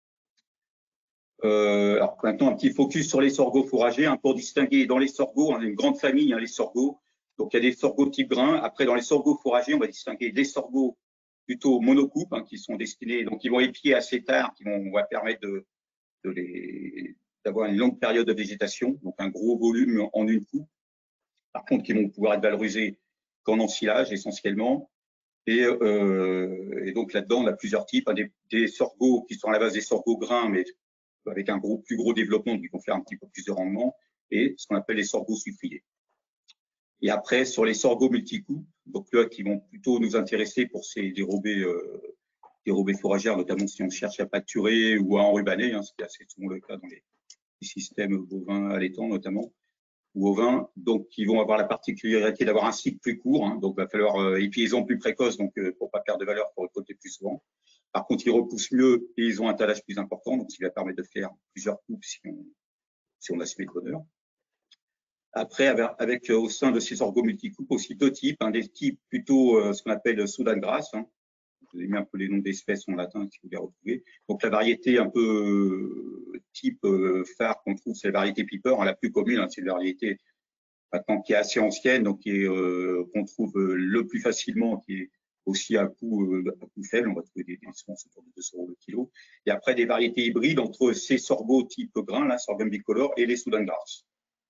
S3: Euh, alors maintenant, un petit focus sur les sorgho fourragers, hein, pour distinguer dans les sorgho, on a une grande famille, hein, les sorgho. Donc il y a des sorgho type grain. Après, dans les sorgho fourragers, on va distinguer des sorgho plutôt monocoupes, hein, qui sont destinés, donc ils vont épier assez tard, qui vont, on va permettre de, de les, d'avoir une longue période de végétation, donc un gros volume en une coupe. Par contre, qui vont pouvoir être valorisés qu'en ensilage essentiellement. Et, euh, et donc là-dedans, on a plusieurs types, hein, des, des sorgho qui sont à la base des sorgho grains, mais avec un gros, plus gros développement, qui vont faire un petit peu plus de rendement, et ce qu'on appelle les sorgho sucriers. Et après, sur les sorgho multicoupes, donc là, qui vont plutôt nous intéresser pour ces dérobés, euh, dérobés fourragères, notamment si on cherche à pâturer ou à enrubaner, hein, ce qui est assez souvent le cas dans les, les systèmes bovins allaitants notamment, ou ovins, donc qui vont avoir la particularité d'avoir un cycle plus court, hein, donc il va falloir euh, épiaison plus précoce, donc euh, pour pas perdre de valeur, pour récolter plus souvent. Par contre, ils repoussent mieux et ils ont un talage plus important, donc ce qui va permettre de faire plusieurs coupes si on, si on a semé de bonne heure. Après, avec, avec euh, au sein de ces sorgho multicoupes aussi deux types, hein, des types plutôt euh, ce qu'on appelle Sudan grass. Hein. Vous avez mis un peu les noms d'espèces en latin si vous les retrouvez. Donc la variété un peu euh, type euh, phare qu'on trouve, c'est la variété Piper, hein, la plus commune, hein, c'est la variété maintenant qui est assez ancienne, donc qui est euh, qu'on trouve euh, le plus facilement, qui est aussi à coût, euh, à coût faible. On va trouver des, des semences autour de deux cents euros le kilo. Et après des variétés hybrides entre ces sorgho type grain, là, sorghum bicolore, et les Sudan grass,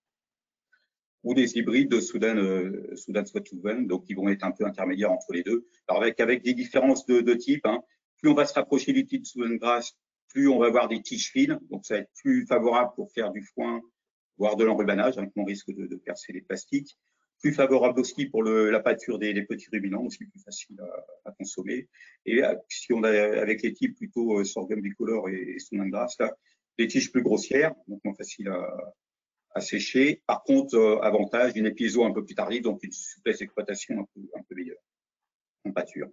S3: ou des hybrides de Sudan, euh, Sudan Swatouven, donc qui vont être un peu intermédiaires entre les deux. Alors avec, avec des différences de, de type, hein, plus on va se rapprocher du type Sudan grass, plus on va avoir des tiges fines, donc ça va être plus favorable pour faire du foin, voire de l'enrubanage, avec mon risque de, de percer les plastiques. Plus favorable aussi pour le, la pâture des, des petits ruminants, aussi plus facile à, à consommer. Et si on a avec les types plutôt euh, sorghum bicolore et, et Sudan grass, là, des tiges plus grossières, donc moins faciles à à sécher. Par contre, euh, avantage d'une épiaison un peu plus tardive, donc une souplesse d'exploitation un peu, un peu meilleure en pâture.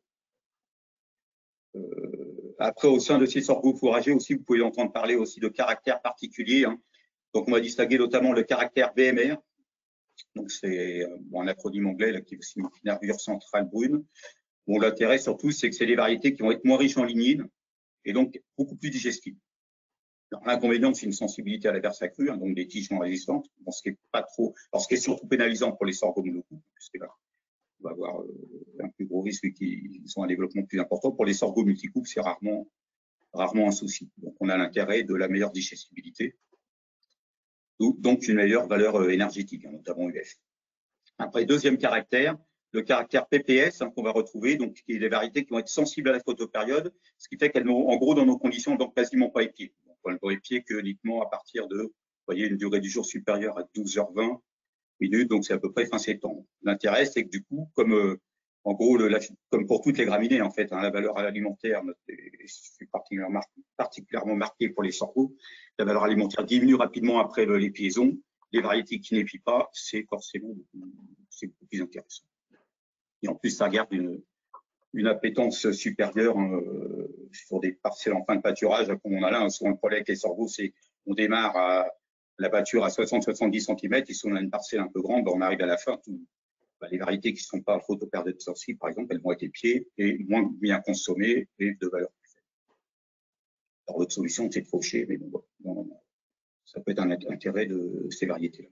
S3: Euh, après, au sein de ces sorgho fourragers aussi, vous pouvez entendre parler aussi de caractères particuliers. Hein. Donc, on va distinguer notamment le caractère B M R. Donc, c'est bon, un acronyme anglais là, qui signifie nervure centrale brune. Bon, l'intérêt surtout, c'est que c'est des variétés qui vont être moins riches en lignine et donc beaucoup plus digestibles. L'inconvénient, c'est une sensibilité à la verse accrue, hein, donc des tiges non résistantes, bon, ce qui est pas trop, alors ce qui est surtout pénalisant pour les sorgho monocoupes, puisque là, on va avoir euh, un plus gros risque qu'ils ont un développement plus important. Pour les sorgho multicoupes, c'est rarement, rarement un souci. Donc, on a l'intérêt de la meilleure digestibilité, donc une meilleure valeur énergétique, hein, notamment U F. Après, deuxième caractère, le caractère P P S, hein, qu'on va retrouver, donc qui est des variétés qui vont être sensibles à la photopériode, ce qui fait qu'elles n'ont, en gros, dans nos conditions, donc quasiment pas épiées. On ne peut épier que uniquement à partir de, vous voyez, une durée du jour supérieure à douze heures vingt minutes, donc c'est à peu près fin septembre. L'intérêt, c'est que du coup, comme euh, en gros, le, la, comme pour toutes les graminées, en fait, hein, la valeur alimentaire est particulièrement, particulièrement marquée pour les sorgho. La valeur alimentaire diminue rapidement après l'épiaison. Les variétés qui n'épient pas, c'est forcément c'est beaucoup plus intéressant. Et en plus, ça garde une, une appétence supérieure euh, sur des parcelles en fin de pâturage, comme on a là. Souvent, le problème avec les sorgho, c'est qu'on démarre à la pâture à soixante à soixante-dix centimètres, et si on a une parcelle un peu grande, ben, on arrive à la fin. Tout, ben, les variétés qui ne sont pas photopériode sensibles, par exemple, elles vont être épiées et moins bien consommées et de valeur plus faible. Alors, l'autre solution, c'est de faucher, mais bon, bon, ça peut être un intérêt de ces variétés-là.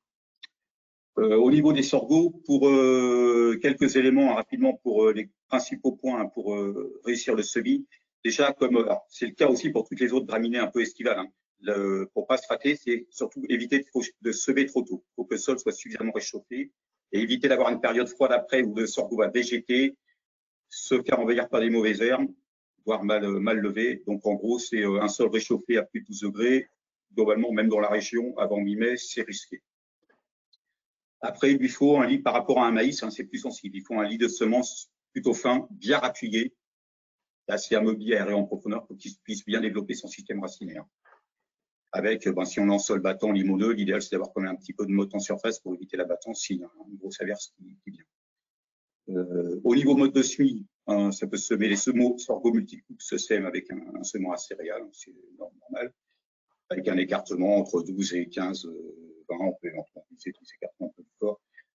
S3: Euh, au niveau des sorgho, pour euh, quelques éléments hein, rapidement pour euh, les principaux points hein, pour euh, réussir le semis. Déjà, comme c'est le cas aussi pour toutes les autres graminées un peu estivales, hein, le, pour pas se rater, c'est surtout éviter de, de semer trop tôt. Il faut que le sol soit suffisamment réchauffé et éviter d'avoir une période froide après où le sorgho va végéter, se faire envahir par des mauvaises herbes, voire mal, mal levé. Donc en gros, c'est un sol réchauffé à plus de douze degrés. Globalement, même dans la région, avant mi-mai, c'est risqué. Après, il lui faut un lit par rapport à un maïs, hein, c'est plus sensible. Il faut un lit de semences plutôt fin, bien appuyé, assez amovible, aéré en profondeur pour qu'il puisse bien développer son système racinaire. Avec, ben, si on est en sol battant limoneux, l'idéal c'est d'avoir quand même un petit peu de motte en surface pour éviter l'abattance s'il y a une grosse averse qui, qui vient. Euh, au niveau mode de semis, hein, ça peut se semer les semots, sorgho multicoupes se sèment avec un, un semant à céréales, c'est normal, avec un écartement entre douze et quinze, vingt, on peut éventuellement utiliser tous ces écartements un peu plus forts.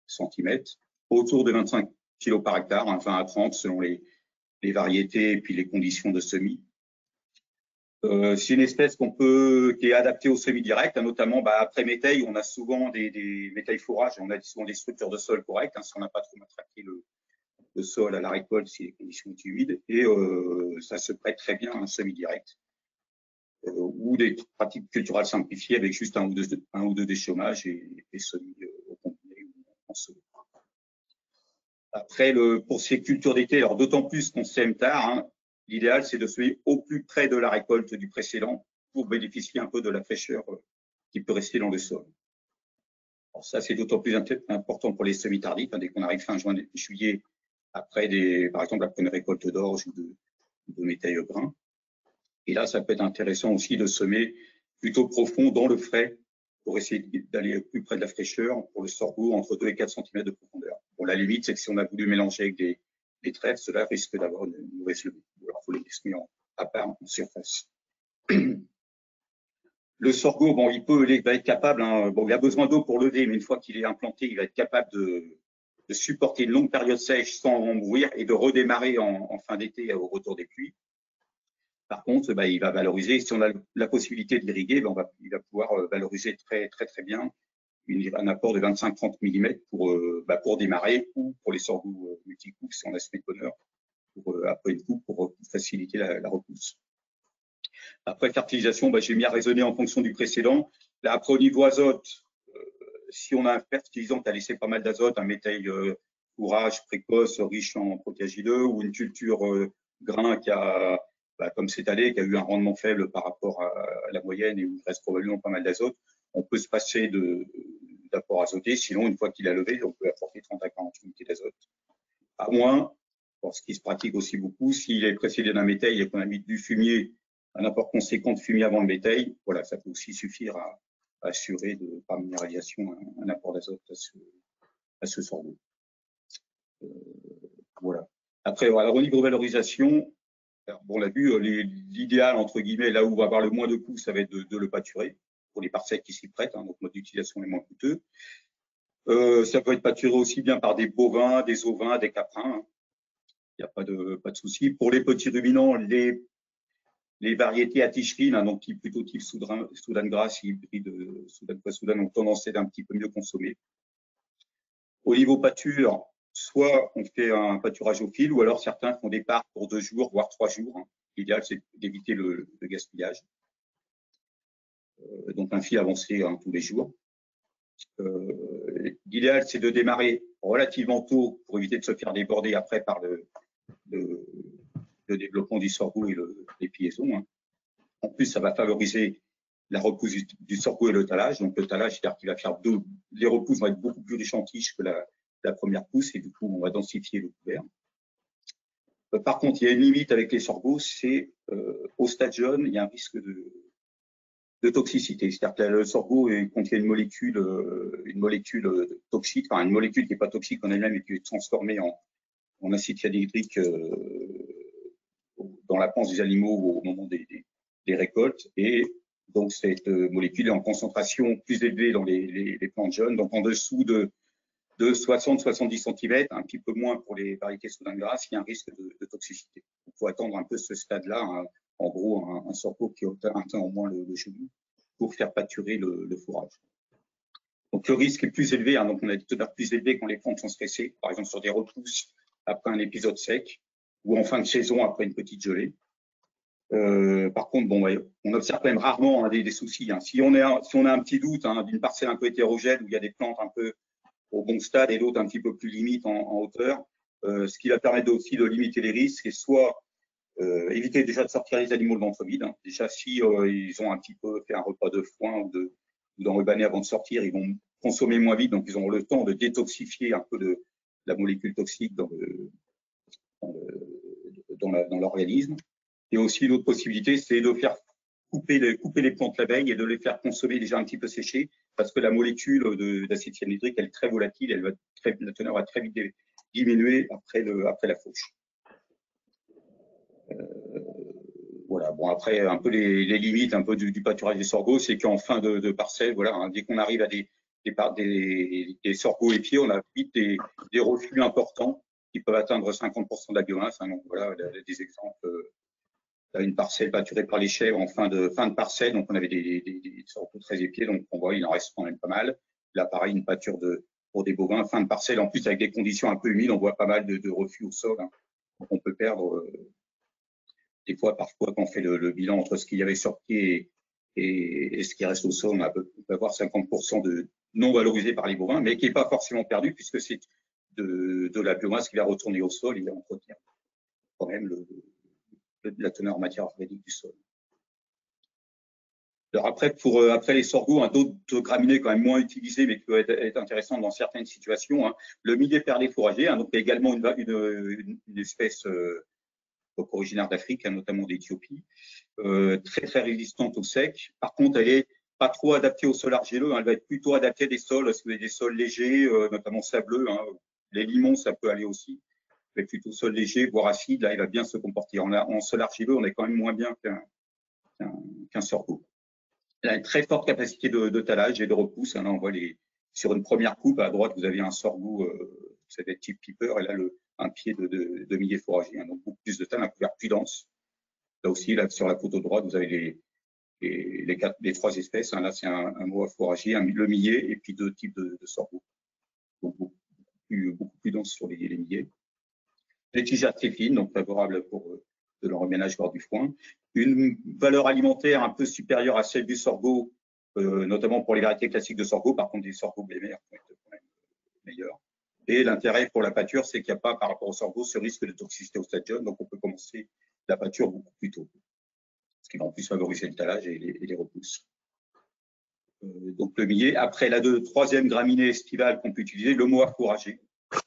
S3: centimètres, autour de vingt-cinq kilos par hectare, hein, vingt à trente selon les, les variétés et puis les conditions de semis. Euh, c'est une espèce qu'on peut, qui est adaptée au semis direct, hein, notamment bah, après métail, on a souvent des, des métails fourrages, on a souvent des structures de sol correctes, hein, si on n'a pas trop matraqué le, le sol à la récolte, si les conditions sont humides, et euh, ça se prête très bien à un semis direct. Euh, ou des pratiques culturales simplifiées avec juste un ou deux, un ou deux déchômages et, et semis euh, au combiné ou en solo. Après, le, pour ces cultures d'été, alors d'autant plus qu'on sème tard, hein, l'idéal, c'est de semer au plus près de la récolte du précédent pour bénéficier un peu de la fraîcheur qui peut rester dans le sol. Alors ça, c'est d'autant plus important pour les semis tardifs, hein, dès qu'on arrive fin juin, juillet, après, des, par exemple, après une récolte d'orge ou de, de métail brun. Et là, ça peut être intéressant aussi de semer plutôt profond dans le frais pour essayer d'aller plus près de la fraîcheur pour le sorgho entre deux et quatre centimètres de profondeur. Bon, la limite, c'est que si on a voulu mélanger avec des, des trèfles, cela risque d'avoir une mauvaise levée. Alors, il faut les semer en, à part en surface. Le sorgho, bon, il peut, il va être capable, hein, bon, il a besoin d'eau pour lever, mais une fois qu'il est implanté, il va être capable de, de supporter une longue période sèche sans en mourir et de redémarrer en, en fin d'été au retour des pluies. Par contre, bah, il va valoriser, si on a la possibilité de l'irriguer, bah, on va, il va pouvoir valoriser très très très bien une, un apport de vingt-cinq à trente millimètres pour, euh, bah, pour démarrer ou pour les sorghos euh, multicoupes si on a semé de bonheur, pour, euh, après une coupe pour faciliter la, la repousse. Après fertilisation, bah, j'ai mis à raisonner en fonction du précédent. Là, après au niveau azote, euh, si on a un fertilisant qui a laissé pas mal d'azote, un métail euh, fourrage précoce, riche en protéagineux ou une culture euh, grain qui a Bah, comme cette année, qui a eu un rendement faible par rapport à la moyenne et où il reste probablement pas mal d'azote, on peut se passer d'apport azoté. Sinon, une fois qu'il a levé, on peut apporter trente à quarante unités d'azote. À moins, pour ce qui se pratique aussi beaucoup, s'il est précédé d'un métail et qu'on a mis du fumier, un apport conséquent de fumier avant le métail, voilà, ça peut aussi suffire à, à assurer de, par minéralisation un, un apport d'azote à ce, à ce sorgho. Euh, voilà. Après, alors, au niveau valorisation, alors, bon, on l'a vu, l'idéal, entre guillemets, là où on va avoir le moins de coûts, ça va être de, de le pâturer pour les parcelles qui s'y prêtent, hein, donc mode d'utilisation est moins coûteux. Euh, ça peut être pâturé aussi bien par des bovins, des ovins, des caprins. Hein. Il n'y a pas de, pas de souci. Pour les petits ruminants, les, les variétés à tige fine, hein, donc qui plutôt type Soudan, Soudan grasse, hybride Soudan pas Soudan, ont tendance à être un petit peu mieux consommés. Au niveau pâture, soit on fait un pâturage au fil, ou alors certains font des parcs pour deux jours, voire trois jours. Hein. L'idéal, c'est d'éviter le, le gaspillage. Euh, donc, un fil avancé hein, tous les jours. Euh, L'idéal, c'est de démarrer relativement tôt pour éviter de se faire déborder après par le, le, le développement du sorgho et le, les piaisons. Hein. En plus, ça va favoriser la repousse du, du sorgho et le talage. Donc, le talage, c'est-à-dire qu'il va faire deux, les repousses vont être beaucoup plus riches en tiges que la, la première pousse et du coup, on va densifier le couvert. Par contre, il y a une limite avec les sorghos, c'est euh, au stade jeune, il y a un risque de, de toxicité. C'est-à-dire que le sorgho contient une molécule, euh, une molécule toxique, enfin une molécule qui n'est pas toxique en elle-même et qui est transformée en, en acide cyanhydrique euh, dans la panse des animaux au moment des, des, des récoltes. Et donc, cette molécule est en concentration plus élevée dans les, les, les plantes jeunes, donc en dessous de de soixante à soixante-dix centimètres, un petit peu moins pour les variétés Soudan grasse, il y a un risque de, de toxicité. Il faut attendre un peu ce stade-là, hein, en gros un, un sorgho qui a un temps au moins le, le genou pour faire pâturer le, le fourrage. Donc le risque est plus élevé, hein, donc on a des teneurs plus élevées quand les plantes sont stressées, par exemple sur des repousses après un épisode sec ou en fin de saison après une petite gelée. Euh, par contre, bon, ouais, on observe quand même rarement hein, des, des soucis. Hein. Si, on est un, si on a un petit doute hein, d'une parcelle un peu hétérogène où il y a des plantes un peu au bon stade et d'autres un petit peu plus limite en, en hauteur, euh, ce qui va permettre aussi de limiter les risques et soit euh, éviter déjà de sortir les animaux de ventre vide. Hein. Déjà, si euh, ils ont un petit peu fait un repas de foin ou de ou d'enrubané avant de sortir, ils vont consommer moins vite, donc ils auront le temps de détoxifier un peu de, de la molécule toxique dans le, dans, le, dans, la, dans l'organisme. Et aussi l'autre possibilité, c'est de faire couper les, couper les plantes la veille et de les faire consommer déjà un petit peu séchées, parce que la molécule d'acide cyanhydrique, elle est très volatile, elle va très, la teneur va très vite diminuer après, le, après la fauche. Euh, voilà. Bon, après, un peu les, les limites un peu du, du pâturage des sorghos, c'est qu'en fin de, de parcelle, voilà, hein, dès qu'on arrive à des, des, des, des sorgho épiés, on a vite des, des reflux importants qui peuvent atteindre cinquante pour cent de la biomasse. Hein, donc voilà des exemples. Là, une parcelle pâturée par les chèvres en fin de, fin de parcelle, donc on avait des, des, des, des sorgho très épiés, donc on voit il en reste quand même pas mal. Là, pareil, une pâture de, pour des bovins, fin de parcelle, en plus avec des conditions un peu humides, on voit pas mal de, de reflux au sol. Hein. Donc on peut perdre, euh, des fois, parfois, quand on fait le, le bilan entre ce qu'il y avait sur pied et, et, et ce qui reste au sol, on, a, on peut avoir cinquante pour cent de non valorisé par les bovins, mais qui n'est pas forcément perdu, puisque c'est de, de la biomasse qui va retourner au sol et va entretenir quand même le, le, la teneur en matière organique du sol. Alors après, pour, après les sorgho, hein, d'autres graminées quand même moins utilisées, mais qui peuvent être, être intéressantes dans certaines situations. Hein. Le millet perlé fourragé, hein, donc il y a également une, une, une espèce euh, originaire d'Afrique, hein, notamment d'Éthiopie, euh, très très résistante au sec. Par contre, elle est pas trop adaptée au sol argileux, hein, elle va être plutôt adaptée à des sols, si vous avez des sols légers, euh, notamment sableux. Hein. Les limons, ça peut aller aussi, mais plutôt sol léger, voire acide, là, il va bien se comporter. En, en sol argileux, on est quand même moins bien qu'un qu'un qu'un sorgho. Elle a une très forte capacité de, de talage et de repousse. Hein. Là, on voit les, sur une première coupe, à droite, vous avez un sorgho, euh, ça va être type piper, et là, le, un pied de, de, de millet fourragé, hein. Donc beaucoup plus de talent, un couvert plus dense. Là aussi, là, sur la photo droite, vous avez les, les, les, quatre, les trois espèces. Hein. Là, c'est un, un moa fourragé, un, le millet, et puis deux types de, de sorgho. Donc beaucoup plus, beaucoup plus dense sur les, les millets. Les tiges très fines, donc favorables pour euh, de leur reménage lors du foin. Une valeur alimentaire un peu supérieure à celle du sorgho, euh, notamment pour les variétés classiques de sorgho. Par contre, des sorgho blémères vont être quand même meilleurs. Et l'intérêt pour la pâture, c'est qu'il n'y a pas, par rapport au sorgho, ce risque de toxicité au stade jeune. Donc, on peut commencer la pâture beaucoup plus tôt, ce qui va en plus favoriser le talage et les, et les repousses. Euh, donc, le millet. Après, la deux, troisième graminée estivale qu'on peut utiliser, le moa fourragé.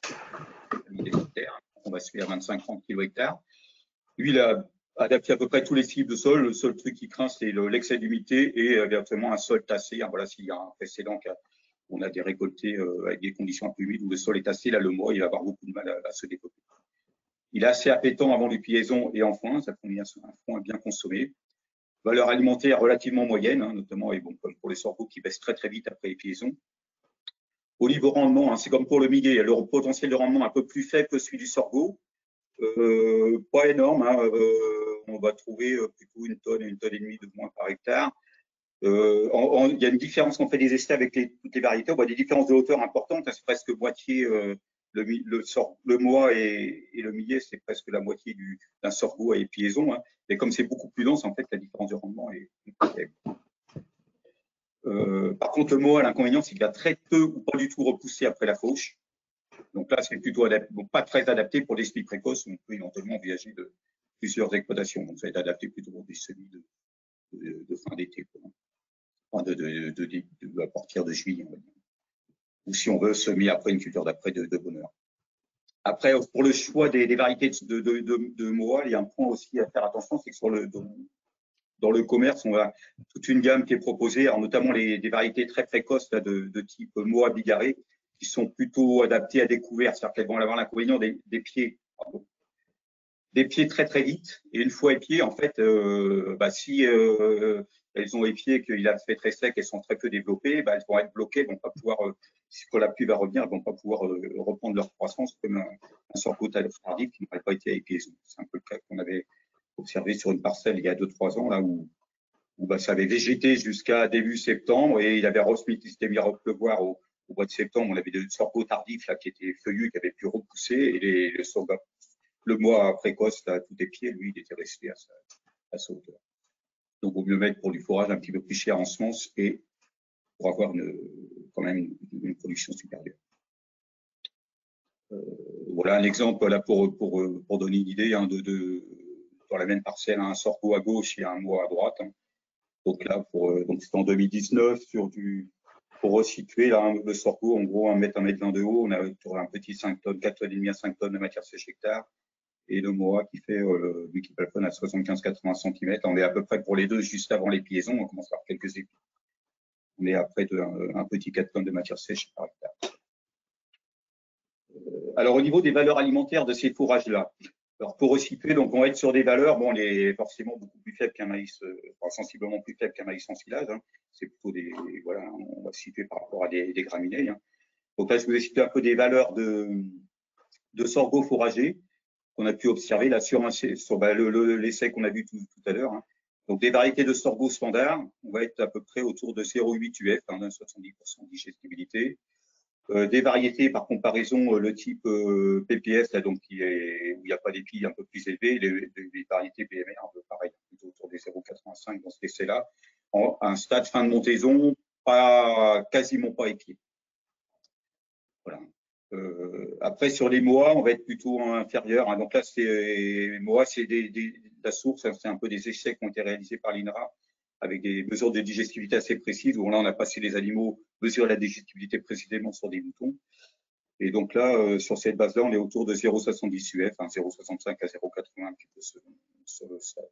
S3: On va se faire vingt-cinq à trente kilos hectares. Lui, il a adapté à peu près tous les types de sol. Le seul truc qui craint, c'est l'excès d'humidité et éventuellement un sol tassé. Voilà, s'il y a un précédent, on a des récoltés euh, avec des conditions un peu humides où le sol est tassé, là, le mois, il va avoir beaucoup de mal à, à se développer. Il est assez appétant avant l'épiaison et en foin. Ça fournit un foin bien consommé. Valeur alimentaire relativement moyenne, hein, notamment et bon, comme pour les sorgho qui baissent très très vite après l'épiaison. Au niveau rendement, hein, c'est comme pour le millet, le potentiel de rendement un peu plus faible que celui du sorgho. Euh, pas énorme, hein, euh, on va trouver plutôt une tonne et une tonne et demie de moins par hectare. Euh, en, en, il y a une différence qu'on fait des essais avec les, toutes les variétés, on voit des différences de hauteur importantes, hein, c'est presque moitié, euh, le, le, le moa et, et le millet, c'est presque la moitié d'un sorgho à épiaison, hein, et comme c'est beaucoup plus dense, en fait, la différence de rendement est faible. Euh, par contre, le moa, l'inconvénient, c'est qu'il a très peu ou pas du tout repoussé après la fauche. Donc là, c'est plutôt adapté, bon, pas très adapté pour des semis précoces. On peut éventuellement envisager de plusieurs exploitations. Donc ça va être adapté plutôt pour des semis de, de, de fin d'été, enfin de, de, de, de, de, à partir de juillet, on va dire. Ou si on veut semer après une culture d'après de, de bonheur. Après, pour le choix des, des variétés de, de, de, de moa, il y a un point aussi à faire attention, c'est que sur le, dans, dans le commerce, on a toute une gamme qui est proposée, alors notamment les, des variétés très précoces là, de, de type moa bigarré, qui sont plutôt adaptés à découvert, c'est-à-dire qu'elles vont avoir l'inconvénient des, des pieds, pardon, des pieds très très vite. Et une fois épiées, en fait, euh, bah, si euh, elles ont épié, qu'il a fait très sec, elles sont très peu développées, bah, elles vont être bloquées, elles vont pas pouvoir, euh, quand la pluie va revenir, elles vont pas pouvoir euh, reprendre leur croissance comme un, un sorgho tardif qui n'aurait pas été épié. C'est un peu le cas qu'on avait observé sur une parcelle il y a deux trois ans là où, où bah, ça avait végété jusqu'à début septembre et il avait remis, il s'était mis à pleuvoir au Au mois de septembre, on avait des sorgho tardifs là, qui étaient feuillus, qui avaient pu repousser, et les, le, sorgho, le mois précoce, là, tout des pieds, lui, il était resté à sa, à sa hauteur. Donc, il vaut mieux mettre pour du fourrage un petit peu plus cher en semences et pour avoir une, quand même une, une production supérieure. Euh, voilà un exemple là pour, pour, pour donner une idée hein, de, de, dans la même parcelle, un sorgho à gauche et un mois à droite. Hein. Donc là, pour, donc c'est en deux mille dix-neuf sur du. Pour resituer, là, le sorgho, en gros, un mètre, un mètre vingt de haut, on a un petit cinq tonnes, quatre tonnes et demie à cinq tonnes de matière sèche hectare. Et le moa qui fait, euh, lui qui plafonne à soixante-quinze à quatre-vingts centimètres. On est à peu près pour les deux juste avant l'épiaison. On commence par quelques épis. On est à près d'un un petit quatre tonnes de matière sèche par hectare. Euh, alors, au niveau des valeurs alimentaires de ces fourrages-là, alors pour resituer, donc on va être sur des valeurs, bon, les forcément beaucoup plus faibles qu'un maïs, euh, enfin, sensiblement plus faibles qu'un maïs en silage. Hein. c'est plutôt des, voilà, on va situer par rapport à des, des graminées. Hein. Donc là, je vous ai cité un peu des valeurs de, de sorgho fourragé qu'on a pu observer là sur, un, sur bah, l'essai qu'on a vu tout, tout à l'heure. Hein. Donc, des variétés de sorgho standard, on va être à peu près autour de zéro virgule huit U F, hein, soixante-dix pour cent de digestibilité. Euh, des variétés, par comparaison, euh, le type euh, P P S, là, donc, qui est, où il n'y a pas d'épi un peu plus élevés, les, les, les variétés B M R, un peu pareil, plutôt autour des zéro virgule quatre-vingt-cinq dans cet essai-là, en un stade fin de montaison, pas, quasiment pas épié. Voilà. Euh, après, sur les M O A, on va être plutôt inférieur. Hein. Donc là, c'est M O A, c'est des, des, la source, hein, c'est un peu des essais qui ont été réalisés par l'INRA avec des mesures de digestibilité assez précises, où là, on a passé les animaux, mesurer la digestibilité précisément sur des moutons. Et donc là, euh, sur cette base-là, on est autour de zéro virgule soixante-dix U F, hein, zéro virgule soixante-cinq à zéro virgule quatre-vingts un petit peu sur, sur le stade.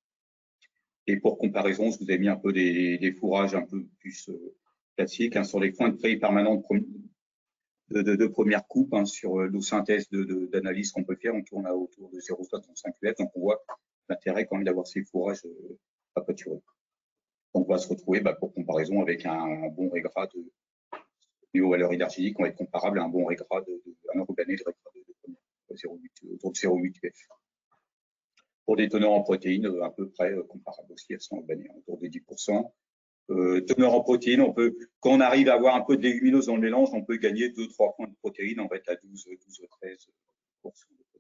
S3: Et pour comparaison, je vous ai mis un peu des, des fourrages un peu plus euh, classiques, hein, sur les points de prix permanents de, de, de, de première coupe, hein, sur nos synthèses d'analyse qu'on peut faire, on tourne à autour de zéro virgule soixante-cinq U F, donc on voit l'intérêt quand même d'avoir ces fourrages euh, à pâturer. Donc on va se retrouver bah, pour comparaison avec un, un bon régras de niveau valeur énergétique, on va être comparable à un bon régras de, de un euro-gané de régras de, de, de zéro virgule huit U F. Pour des teneurs en protéines, à peu près euh, comparables aussi à cent euro-gané, autour de dix pour cent. Euh, teneur en protéines, on peut, quand on arrive à avoir un peu de légumineuses dans le mélange, on peut gagner deux trois points de protéines, on va être à douze douze treize pour cent de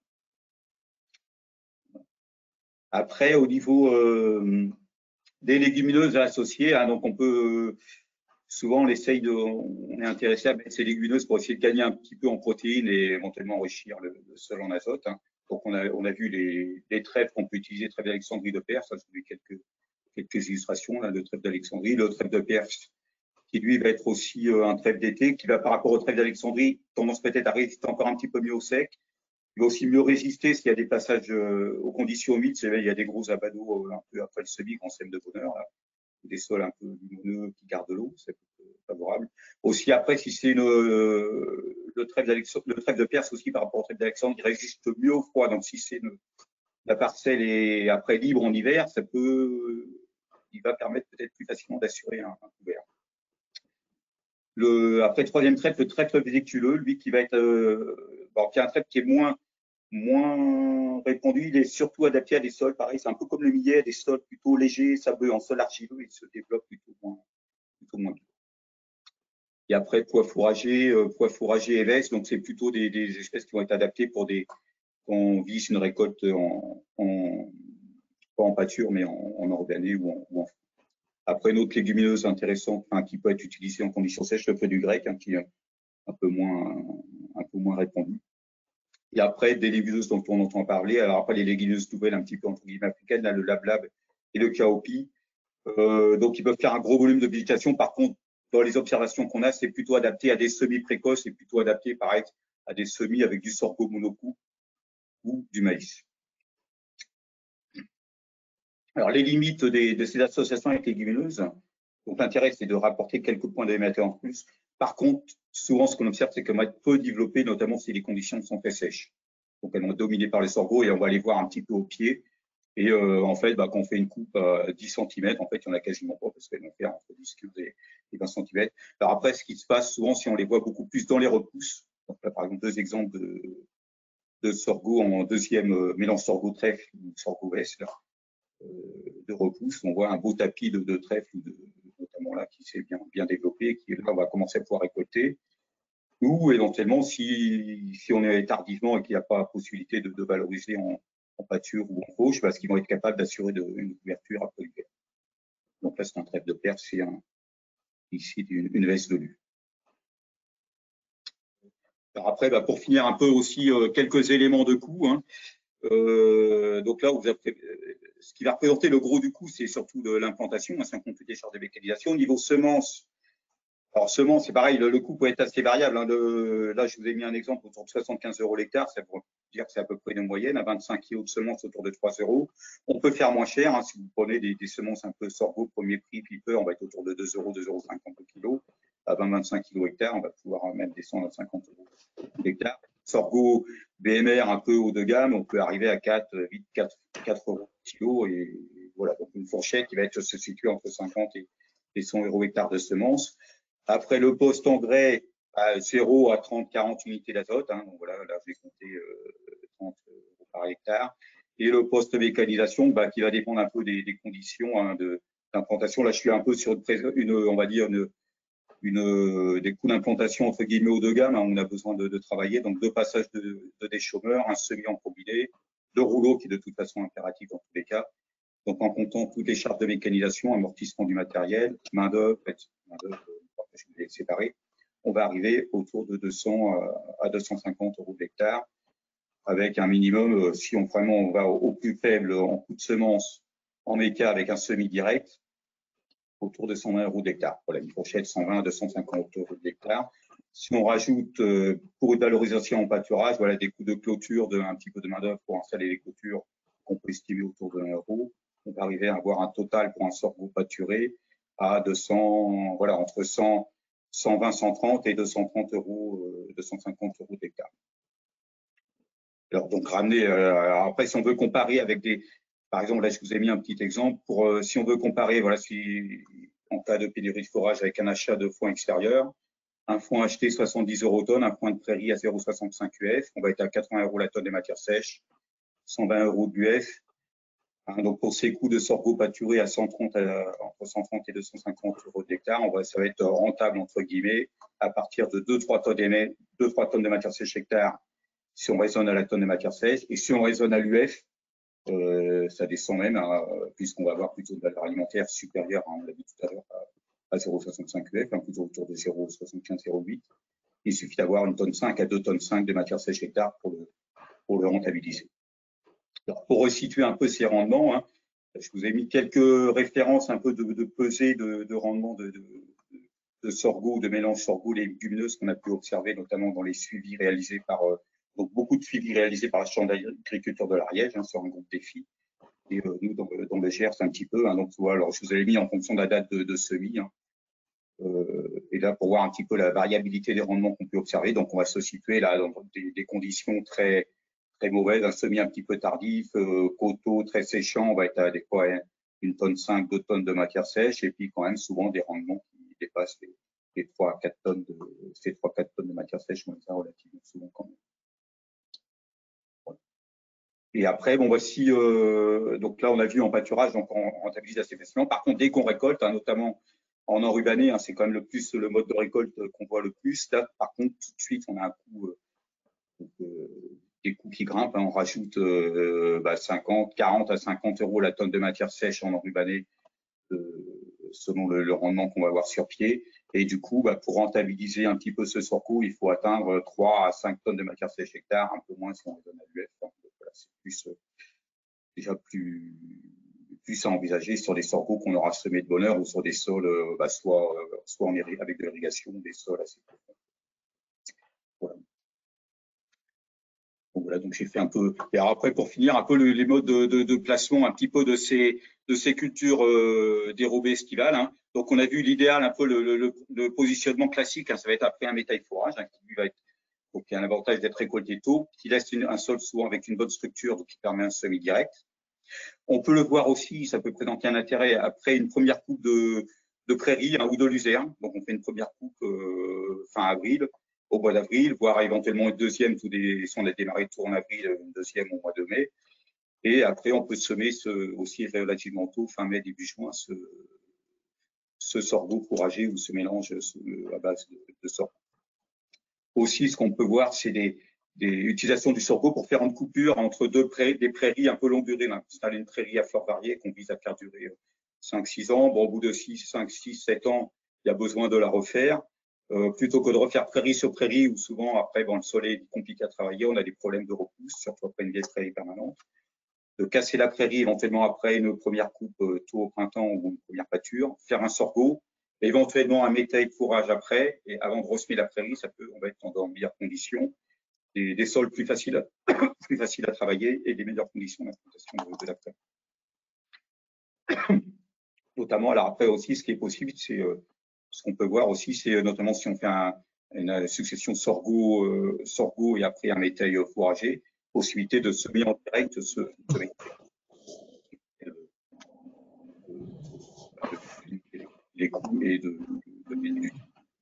S3: protéines. Après, au niveau euh, des légumineuses associées, hein, donc on peut, souvent on essaye de, on est intéressé à mettre ces légumineuses pour essayer de gagner un petit peu en protéines et éventuellement enrichir le, le sol en azote. Hein. Donc on a, on a vu les, les trèfles qu'on peut utiliser, trèfle d'Alexandrie de Perse, ça je vous ai quelques quelques illustrations là, de trèfle d'Alexandrie, le trèfle de Perse, qui lui va être aussi euh, un trèfle d'été, qui va par rapport au trèfle d'Alexandrie, tendance peut-être à résister encore un petit peu mieux au sec. Il va aussi mieux résister s'il y a des passages euh, aux conditions humides, il y a des gros abados euh, un peu après le semis, quand sème de bonheur, là, des sols un peu lumineux qui gardent de l'eau, c'est favorable. Aussi après, si c'est euh, le trèfle le trèfle de Perse aussi par rapport au trèfle d'Alexandrie, il résiste mieux au froid, donc si c'est la parcelle est après libre en hiver, ça peut, il va permettre peut-être plus facilement d'assurer un, un couvert. Le, après, troisième trèfle, le trèfle vésiculaire, lui qui va être, euh, bon, qui est un trèfle qui est moins, moins répandu, il est surtout adapté à des sols, pareil, c'est un peu comme le millet, des sols plutôt légers, sableux, en sol argileux, il se développe plutôt moins, plutôt moins bien. Et après, pois fourragé, euh, pois fourragé et veste, donc c'est plutôt des, des espèces qui vont être adaptées pour des, quand on vise une récolte en, en pas en pâture, mais en, en organé ou en, ou en. Après, une autre légumineuse intéressante, enfin, qui peut être utilisée en conditions sèches, le feu du grec, hein, qui est un peu moins, un peu moins répandu. Et après, des légumineuses dont on entend parler. Alors après, les légumineuses nouvelles, un petit peu entre guillemets africaines, là, le lablab et le kaopi. Euh, donc, ils peuvent faire un gros volume de végétation. Par contre, dans les observations qu'on a, c'est plutôt adapté à des semis précoces et plutôt adapté, pareil, à des semis avec du sorgho monocoupe ou du maïs. Alors, les limites des, de ces associations avec les légumineuses, donc l'intérêt, c'est de rapporter quelques points d'émetteur en plus. Par contre, souvent, ce qu'on observe, c'est qu'elles vont être peu développées, notamment si les conditions sont très sèches. Donc, elles vont être dominées par les sorgho et on va les voir un petit peu au pied. Et euh, en fait, bah, quand on fait une coupe à dix centimètres, en fait, il n'y en a quasiment pas parce qu'elles vont faire entre dix, quinze et vingt centimètres. Alors après, ce qui se passe souvent, si on les voit beaucoup plus dans les repousses, donc là, par exemple, deux exemples de, de sorgho en deuxième euh, mélange sorgho-trèfle ou sorgho-veste, de repousse, on voit un beau tapis de, de trèfle, de, notamment là, qui s'est bien, bien développé, et qui là, on va commencer à pouvoir récolter. Ou éventuellement, si, si on est tardivement et qu'il n'y a pas possibilité de, de valoriser en, en pâture ou en fauche, parce qu'ils vont être capables d'assurer une couverture après l'hiver. Donc là, c'est un trèfle de Perse, c'est un, ici une, une veste de lu. Alors après, bah, pour finir un peu aussi, euh, quelques éléments de coût. Hein. Euh, donc là, vous avez, ce qui va représenter le gros du coût, c'est surtout de l'implantation, hein, sans compter les charges de mécanisation. Au niveau semences, alors semences, c'est pareil, le, le coût peut être assez variable. Hein, de, là, je vous ai mis un exemple autour de soixante-quinze euros l'hectare, ça veut dire que c'est à peu près une moyenne, à vingt-cinq kilos de semences autour de trois euros. On peut faire moins cher, hein, si vous prenez des, des semences un peu sorgho, premier prix, piper, on va être autour de deux euros, deux euros cinquante le kilo. À vingt à vingt-cinq kilos hectare, on va pouvoir même descendre à cinquante euros l'hectare. Sorgho B M R un peu haut de gamme, on peut arriver à quatre, huit, quatre euros le kilo. Et voilà, donc une fourchette qui va être se situer entre cinquante et, et cent euros hectare de semences. Après le poste engrais, à zéro à trente à quarante unités d'azote. Hein, donc voilà, là, j'ai compté euh, trente euros par hectare. Et le poste mécanisation, bah, qui va dépendre un peu des, des conditions hein, d'implantation. Là, je suis un peu sur une, une on va dire, une, une, des coûts d'implantation entre guillemets haut de gamme. Hein, on a besoin de, de travailler. Donc, deux passages de, de déchômeurs, un semi en combiné, deux rouleaux qui est de toute façon impératif dans tous les cas. Donc, en comptant toutes les charges de mécanisation, amortissement du matériel, main-d'œuvre, main-d'œuvre, je vais les séparer, on va arriver autour de deux cents à deux cent cinquante euros de l'hectare, avec un minimum, si on vraiment on va au plus faible en coût de semence, en méca avec un semi-direct, autour de cent vingt euros d'hectare. Voilà, une fourchette cent vingt à deux cent cinquante euros d'hectare. Si on rajoute pour une valorisation en pâturage, voilà des coûts de clôture, de, un petit peu de main-d'œuvre pour installer les clôtures, qu'on peut estimer autour de un euro. On va arriver à avoir un total pour un sorgho pâturé à deux cents, voilà, entre cent, cent vingt, cent trente et deux cent trente euros, deux cent cinquante euros d'hectare. Alors, donc, ramener, euh, après, si on veut comparer avec des, par exemple, là, je vous ai mis un petit exemple pour, euh, si on veut comparer, voilà, si, en cas de pénurie de forage avec un achat de foin extérieur, un foin acheté soixante-dix euros tonne, un foin de prairie à zéro virgule soixante-cinq U F, on va être à quatre-vingts euros la tonne des matières sèches, cent vingt euros d'U F. Hein, donc, pour ces coûts de sorgho pâturé à cent trente, à, entre cent trente et deux cent cinquante euros d'hectare, on va, ça va être rentable, entre guillemets, à partir de deux à trois tonnes, deux, trois tonnes de matières sèches hectare, si on raisonne à la tonne de matières sèches. Et si on raisonne à l'U F, euh, ça descend même, hein, puisqu'on va avoir plutôt de valeur alimentaire supérieure, hein, on l'a dit tout à l'heure, à, à zéro virgule soixante-cinq U F, hein, plutôt autour de zéro virgule soixante-quinze, zéro virgule huit. Il suffit d'avoir une tonne cinq à deux tonnes cinq de matières sèches hectare pour le, pour le rentabiliser. Alors, pour resituer un peu ces rendements, hein, je vous ai mis quelques références un peu de, de pesée de, de rendement de, de, de sorgho, de mélange sorgho légumineuses qu'on a pu observer notamment dans les suivis réalisés par, euh, donc beaucoup de suivis réalisés par la Chambre d'agriculture de l'Ariège, hein, sur un groupe défi. Et euh, nous, dans, dans le Gers, un petit peu. Hein, donc, voilà, alors, je vous avais mis en fonction de la date de, de semis. Hein, euh, et là, pour voir un petit peu la variabilité des rendements qu'on peut observer. Donc, on va se situer là dans des, des conditions très, très mauvaises, un semis un petit peu tardif, euh, coteau très séchant, on va être à des fois une tonne cinq, deux tonnes de matière sèche, et puis quand même souvent des rendements qui dépassent les, les trois à quatre tonnes de, ces trois à quatre tonnes de matière sèche, on ça relativement souvent quand même. Voilà. Et après, bon, voici, euh, donc là, on a vu en pâturage, donc on rentabilise assez facilement. Par contre, dès qu'on récolte, hein, notamment en enrubanné, hein, c'est quand même le plus le mode de récolte qu'on voit le plus. Là, par contre, tout de suite, on a un coût, euh, donc, euh, des coûts qui grimpent. Hein, on rajoute euh, bah, cinquante, quarante à cinquante euros la tonne de matière sèche en enrubanné, euh, selon le, le rendement qu'on va avoir sur pied. Et du coup, bah, pour rentabiliser un petit peu ce sorgho, il faut atteindre trois à cinq tonnes de matière sèche hectare, un peu moins si on raisonne à l'U F. Donc, voilà, c'est plus euh, déjà plus plus à envisager sur des sorghos qu'on aura semés de bonne heure ou sur des sols, euh, bah, soit, euh, soit en, avec de l'irrigation, des sols assez profonds. Voilà. Donc, voilà, donc j'ai fait un peu. Et alors après, pour finir, un peu le, les modes de, de, de placement, un petit peu de ces, de ces cultures euh, dérobées estivales. Hein. Donc, on a vu l'idéal, un peu le, le, le positionnement classique. Hein, ça va être après un métail fourrage, hein, qui va être. Donc, il y a un avantage d'être récolté tôt, qui laisse une, un sol souvent avec une bonne structure, donc qui permet un semi direct. On peut le voir aussi, ça peut présenter un intérêt après une première coupe de, de prairie, hein, ou de luzerne. Donc, on fait une première coupe euh, fin avril, au mois d'avril, voire éventuellement une deuxième, tout des, si on a démarré tout en avril, une deuxième au mois de mai. Et après, on peut semer ce, aussi relativement tôt, fin mai, début juin, ce, ce sorgho fourragé ou ce mélange ce, à base de, de sorgho. Aussi, ce qu'on peut voir, c'est des, des utilisations du sorgho pour faire une coupure entre deux prairies, des prairies un peu longue durée. On installe une prairie à fleurs variées qu'on vise à faire durer cinq six ans. Bon, au bout de six, cinq, six, sept ans, il y a besoin de la refaire. Euh, plutôt que de refaire prairie sur prairie, où souvent, après, bon, le soleil est compliqué à travailler, on a des problèmes de repousse, surtout après une vieille prairie permanente. De casser la prairie éventuellement après une première coupe euh, tôt au printemps ou une première pâture, faire un sorgho, éventuellement un métail de fourrage après, et avant de ressemer la prairie, ça peut, on va être dans de meilleures conditions, des, des sols plus faciles, à, plus faciles à travailler et des meilleures conditions d'implantation de, de la prairie. Notamment, alors après aussi, ce qui est possible, c'est euh, ce qu'on peut voir aussi, c'est notamment si on fait un, une succession sorgho, euh, sorgho et après un métail fourragé, possibilité de semer en direct ce, ce métail. Les coûts et de, de, de, de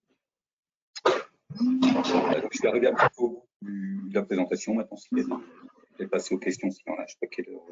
S3: voilà, donc je suis arrivé un petit peu au bout de la présentation. Maintenant, s'il y a des, je vais passer aux questions s'il y en a. Je sais pas quelle heure.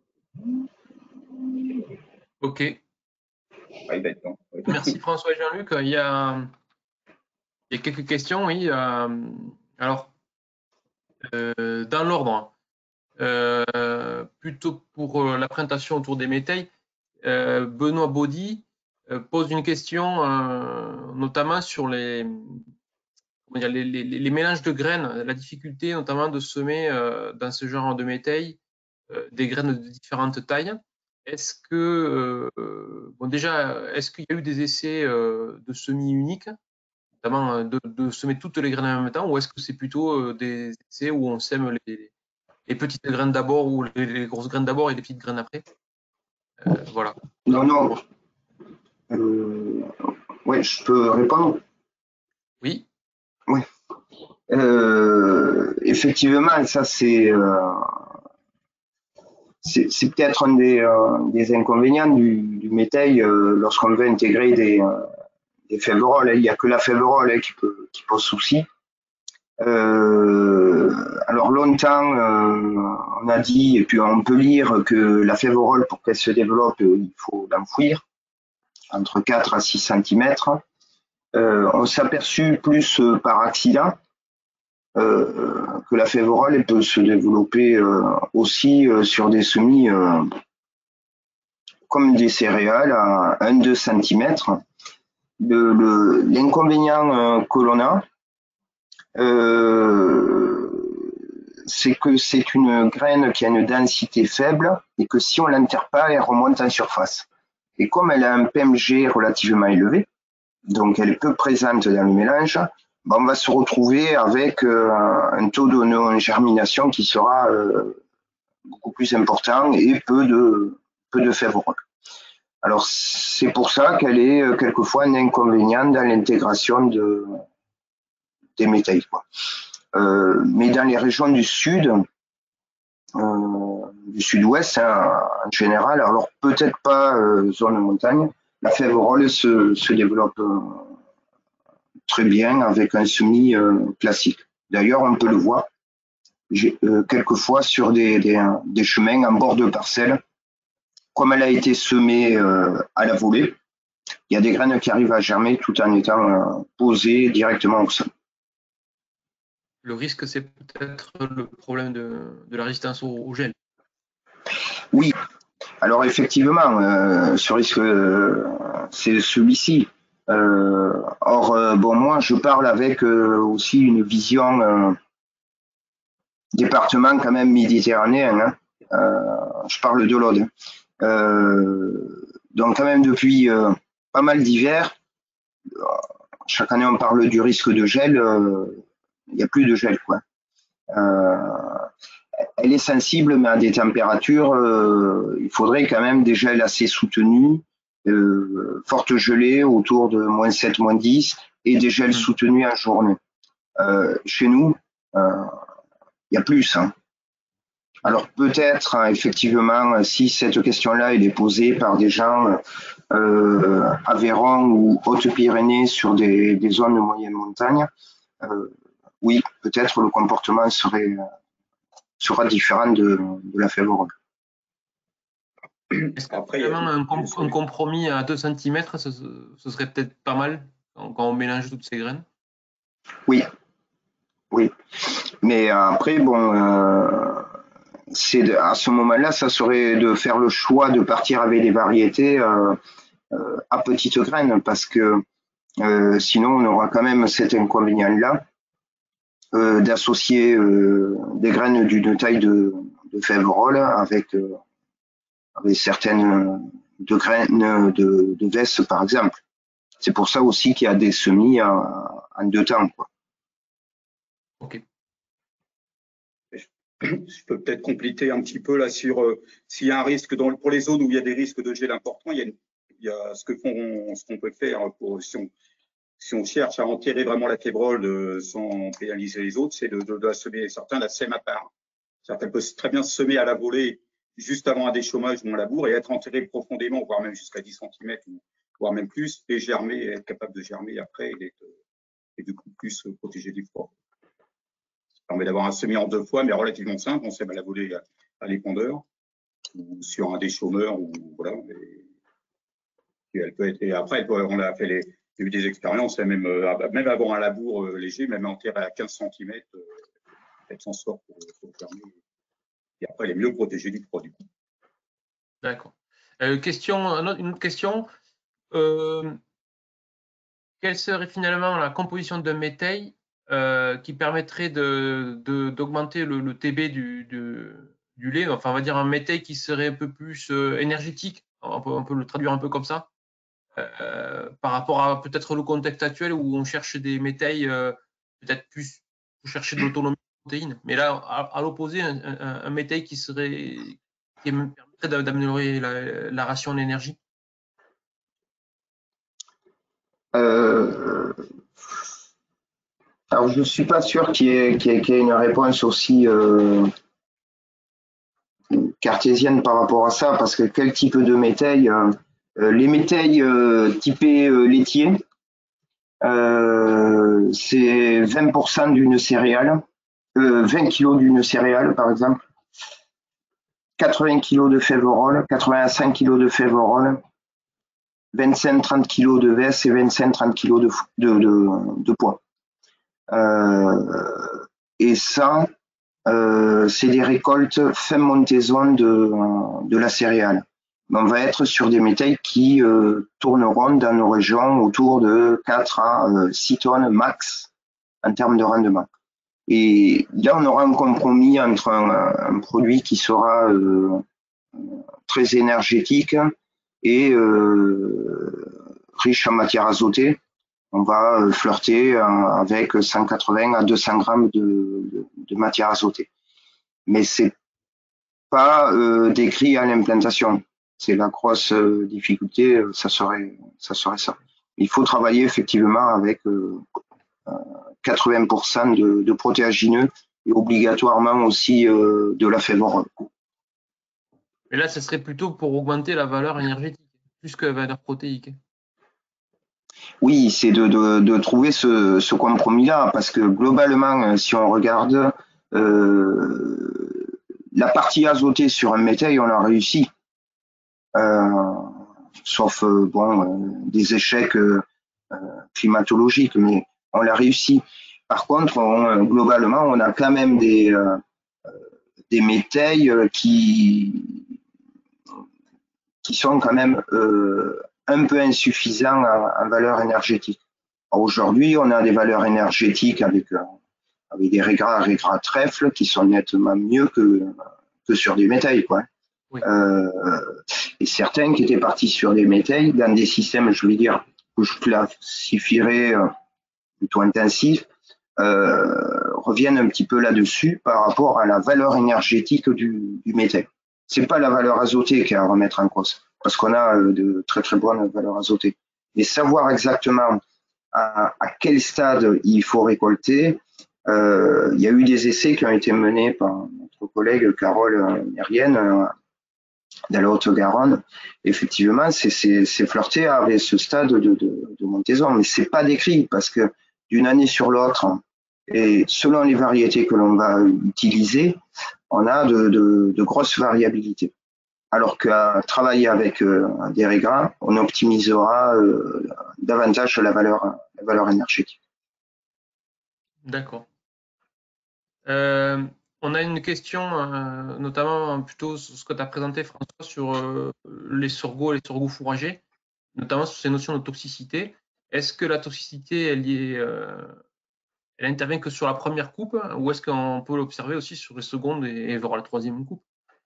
S1: Ok.
S3: Ah, il va être temps. Ouais.
S1: Merci François et Jean-Luc. Il y a, il y a quelques questions, oui. Euh, alors, euh, dans l'ordre, euh, plutôt pour euh, la présentation autour des métailles, euh, Benoît Baudy euh, pose une question euh, notamment sur les, comment dire, les, les, les mélanges de graines, la difficulté notamment de semer euh, dans ce genre de métailles euh, des graines de différentes tailles. Est-ce que, euh, bon déjà, est-ce qu'il y a eu des essais euh, de semis uniques, notamment de, de semer toutes les graines en même temps, ou est-ce que c'est plutôt euh, des essais où on sème les, les petites graines d'abord ou les, les grosses graines d'abord et les petites graines après? euh, Voilà.
S2: Non, non. Euh, ouais, je peux répondre.
S1: Oui.
S2: Oui. Euh, effectivement, ça c'est euh, c'est c'est peut-être un des, euh, des inconvénients du, du métail euh, lorsqu'on veut intégrer des, euh, des féveroles. Il n'y a que la féverole hein, qui, peut, qui pose souci. Euh, alors longtemps, euh, on a dit, et puis on peut lire que la féverole, pour qu'elle se développe, il faut l'enfouir entre quatre à six centimètres. Euh, on s'est aperçu plus euh, par accident euh, que la féverole elle peut se développer euh, aussi euh, sur des semis euh, comme des céréales à un à deux centimètres. L'inconvénient euh, que l'on a, euh, c'est que c'est une graine qui a une densité faible et que si on l'enterre pas, elle remonte en surface. Et comme elle a un P M G relativement élevé, donc elle est peu présente dans le mélange, ben on va se retrouver avec euh, un taux de non-germination qui sera euh, beaucoup plus important et peu de, peu de féveroles. Alors c'est pour ça qu'elle est euh, quelquefois un inconvénient dans l'intégration de, des métailles. Quoi. Euh, mais dans les régions du sud, euh, du sud-ouest hein, en général, alors peut-être pas euh, zone de montagne, la féverole se, se développe euh, très bien avec un semis euh, classique. D'ailleurs, on peut le voir euh, quelquefois sur des, des, des chemins en bord de parcelles. Comme elle a été semée euh, à la volée, il y a des graines qui arrivent à germer tout en étant euh, posées directement au sol.
S1: Le risque, c'est peut-être le problème de, de la résistance au, au gel.
S2: Oui, alors effectivement, euh, ce risque, euh, c'est celui-ci. Euh, or, euh, bon, moi, je parle avec euh, aussi une vision euh, département quand même méditerranéen. Hein. Euh, je parle de l'Aude. Euh, donc, quand même, depuis euh, pas mal d'hivers, chaque année, on parle du risque de gel. Il euh, n'y a plus de gel, quoi. Euh, elle est sensible, mais à des températures, euh, il faudrait quand même des gels assez soutenus, euh, fortes gelées autour de moins sept, moins dix, et des gels mmh. soutenus en journée. Euh, chez nous, il euh, y a plus. Hein. Alors peut-être, hein, effectivement, si cette question-là elle est posée par des gens euh, Aveyron ou Haute-Pyrénées sur des, des zones de moyenne montagne, euh, oui, peut-être le comportement serait sera différent de, de la féverole.
S1: Est-ce que vraiment un, com un compromis à deux centimètres, ce, ce serait peut-être pas mal quand, quand on mélange toutes ces graines?
S2: Oui, oui. Mais après, bon, euh, c'est à ce moment-là, ça serait de faire le choix de partir avec des variétés euh, euh, à petites graines, parce que euh, sinon on aura quand même cet inconvénient-là euh, d'associer euh, des graines d'une taille de, de féverole avec, euh, avec certaines de graines de, de vestes, par exemple. C'est pour ça aussi qu'il y a des semis en, en deux temps. Quoi.
S1: Ok.
S3: Je peux peut-être compléter un petit peu là sur euh, s'il y a un risque dans, pour les zones où il y a des risques de gel importants. Il y a, une, il y a ce que font, ce qu'on peut faire pour si on, si on cherche à enterrer vraiment la féverole euh, sans pénaliser les autres, c'est de, de, de la semer. Certains la sèment à part. Certains peuvent très bien se semer à la volée juste avant un déchômage ou un labour et être enterré profondément, voire même jusqu'à dix centimètres ou, voire même plus, et germer, être capable de germer après et, d'être, et du coup plus protégé du froid. Ça permet d'avoir un semis en deux fois, mais relativement simple. On sème à la volée à, à l'épandeur ou sur un déchaumeur ou voilà. Et, et elle peut être. Et après, elle peut, on a fait les, il y a eu des expériences, même même avant un labour léger, même enterré à quinze centimètres, elle s'en sort pour, pour germer. Et après, elle est mieux protégée du froid du coup.
S1: D'accord. Euh, question, une autre question. Euh, quelle serait finalement la composition d'un métail euh, qui permettrait de, de, d'augmenter le, le T B du, du, du lait? Enfin, on va dire un métail qui serait un peu plus euh, énergétique. On peut, on peut le traduire un peu comme ça. Euh, par rapport à peut-être le contexte actuel où on cherche des métails euh, peut-être plus pour chercher de l'autonomie de protéines. Mais là, à, à l'opposé, un, un, un métail qui serait qui permettrait d'améliorer la, la ration d'énergie.
S2: Euh, alors, je ne suis pas sûr qu'il y, ait, qu'il y ait, qu'il y ait une réponse aussi euh, cartésienne par rapport à ça, parce que quel type de métail euh, les métails euh, typés euh, laitiers, euh, c'est vingt pour cent d'une céréale, euh, vingt kilos d'une céréale, par exemple, quatre-vingts kilos de févrole, quatre-vingt-cinq kilos de févrole, vingt-cinq à trente kilos de veste et vingt-cinq à trente kilos de, de, de, de poids. Euh, et ça, euh, c'est des récoltes fin montaison de, de la céréale. On va être sur des métails qui euh, tourneront dans nos régions autour de quatre à six tonnes max en termes de rendement. Et là, on aura un compromis entre un, un produit qui sera euh, très énergétique et euh, riche en matière azotée. On va flirter avec cent quatre-vingts à deux cents grammes de, de, de matière azotée. Mais c'est pas euh, décrit à l'implantation. C'est la grosse euh, difficulté, ça serait, ça serait ça. Il faut travailler effectivement avec euh, quatre-vingts pour cent de, de protéagineux et obligatoirement aussi euh, de la févrole.
S1: Mais là, ce serait plutôt pour augmenter la valeur énergétique, plus que la valeur protéique.
S2: Oui, c'est de, de, de trouver ce, ce compromis-là, parce que globalement, si on regarde euh, la partie azotée sur un métail, on l'a réussi. Euh, sauf euh, bon, euh, des échecs euh, climatologiques, mais on l'a réussi. Par contre, on, globalement, on a quand même des, euh, des métails qui, qui sont quand même euh, un peu insuffisants en, en valeur énergétique. Aujourd'hui, on a des valeurs énergétiques avec, euh, avec des régras, régras trèfle qui sont nettement mieux que, que sur des métails, quoi.
S1: Oui.
S2: Euh, et certains qui étaient partis sur des métails dans des systèmes, je veux dire, que je classifierais euh, plutôt intensifs, euh, reviennent un petit peu là-dessus par rapport à la valeur énergétique du, du métail. C'est pas la valeur azotée qui est à remettre en cause, parce qu'on a euh, de très très bonnes valeurs azotées. Mais savoir exactement à, à quel stade il faut récolter, euh, il y a eu des essais qui ont été menés par notre collègue Carole Mérienne euh, dans la Haute-Garonne. Effectivement, c'est flirté avec ce stade de, de, de montaison, mais c'est pas décrit parce que d'une année sur l'autre, et selon les variétés que l'on va utiliser, on a de, de, de grosses variabilités. Alors qu'à travailler avec euh, des régras, on optimisera euh, davantage la valeur, la valeur énergétique.
S1: D'accord. Euh, on a une question, euh, notamment plutôt sur ce que tu as présenté, François, sur euh, les sorgho et les sorgho fourragers, notamment sur ces notions de toxicité. Est-ce que la toxicité, elle, y est, euh, elle intervient que sur la première coupe, ou est-ce qu'on peut l'observer aussi sur les secondes et, et voir la troisième coupe?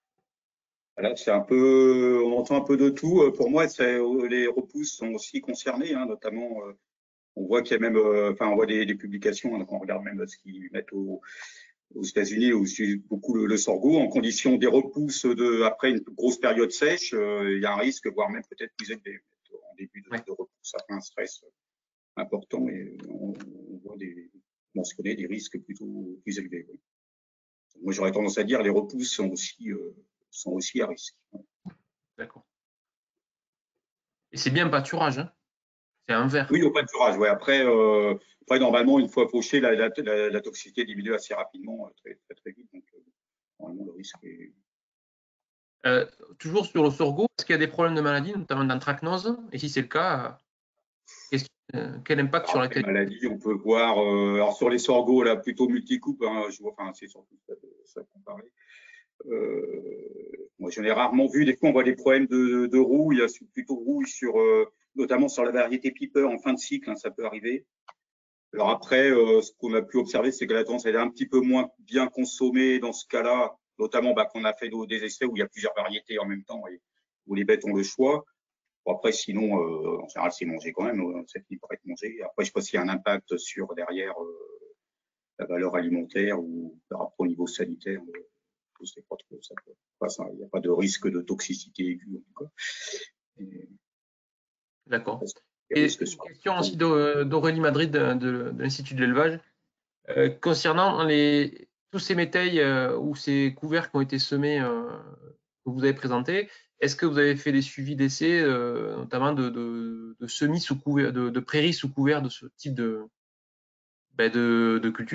S3: Là, c'est un peu, on entend un peu de tout. Pour moi, les repousses sont aussi concernés, hein, notamment. Euh, on voit qu'il y a même, euh, enfin, on voit des, des publications, hein, quand on regarde même ce qu'ils mettent au, aux États-Unis, où c'est beaucoup le, le sorgho, en condition des repousses de, après une grosse période sèche, euh, il y a un risque, voire même peut-être plus élevé en début de, ouais. de repousse, après un stress important, et on, on voit des, on se connaît des risques plutôt plus élevés. Oui. Moi, j'aurais tendance à dire les repousses sont aussi, euh, sont aussi à risque.
S1: D'accord. Et c'est bien pâturage, hein. C'est un vert.
S3: Oui, au pâturage. Ouais. Après, euh, après, normalement, une fois fauché, la, la, la, la toxicité diminue assez rapidement, très, très, très vite. Donc, euh, normalement, le risque est.
S1: Euh, toujours sur le sorgho, est-ce qu'il y a des problèmes de maladie, notamment d'anthracnose? Et si c'est le cas, euh, quel impact sur la
S3: Après,
S1: qualité?
S3: maladie, on peut voir. Euh, alors, sur les sorgho, là, plutôt multicoupe, hein, je vois, enfin, c'est surtout ça, ça comparé. Euh, moi, j'en ai rarement vu. Des fois, on voit des problèmes de, de rouille, plutôt rouille, sur, euh, notamment sur la variété Piper en fin de cycle, hein, ça peut arriver. Alors après, euh, ce qu'on a pu observer, c'est que la tendance elle est un petit peu moins bien consommée dans ce cas-là, notamment bah, qu'on a fait des essais où il y a plusieurs variétés en même temps et où les bêtes ont le choix. Bon, après, sinon, euh, en général, c'est mangé quand même, euh, ça finit par être mangé. Après, je sais pas s'il y a un impact sur derrière euh, la valeur alimentaire ou par rapport au niveau sanitaire. Euh, je sais pas trop. Ça peut, enfin, ça, il n'y a pas de risque de toxicité aiguë en tout cas. Et,
S1: D'accord.
S3: il y a
S1: Et
S3: risque
S1: une
S3: sur
S1: question aussi d'Aurélie Madrid de, de, de l'Institut de l'élevage. Euh, concernant les, tous ces métails euh, ou ces couverts qui ont été semés, euh, que vous avez présentés, est-ce que vous avez fait des suivis d'essais, euh, notamment de, de, de semis sous couvert, de, de prairies sous couvert de ce type de, ben de, de culture?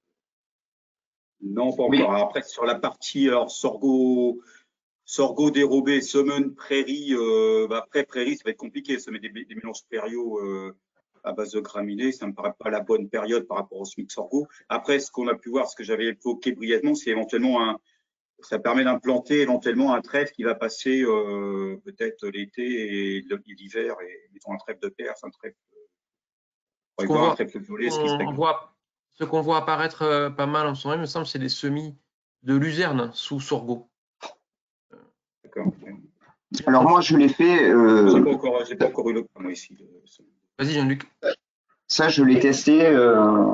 S3: Non, pas
S2: Oui,
S3: encore. Après, sur la partie alors, sorgho, sorgho dérobé, semen, prairie, euh, bah, après prairie, ça va être compliqué. Semer des, des mélanges prairiaux euh, à base de graminées, ça me paraît pas la bonne période par rapport au S M I C sorgho. Après, ce qu'on a pu voir, ce que j'avais évoqué brièvement, c'est éventuellement un, ça permet d'implanter éventuellement un trèfle qui va passer euh, peut-être l'été et l'hiver, et mettons un trèfle de perse, un trèfle,
S1: Ce
S3: on
S1: qu'on
S3: voir un
S1: voit,
S3: trèfle violet, ce qui serait.
S1: on voit, ce qu'on voit apparaître euh, pas mal en ce moment, il me semble, c'est des semis de luzerne sous sorgho.
S3: D'accord.
S2: alors moi je l'ai fait,
S3: J'ai
S2: euh,
S3: pas encore, j'ai pas encore eu le cas moi ici.
S1: Vas-y, Jean-Luc.
S2: ça je l'ai testé euh,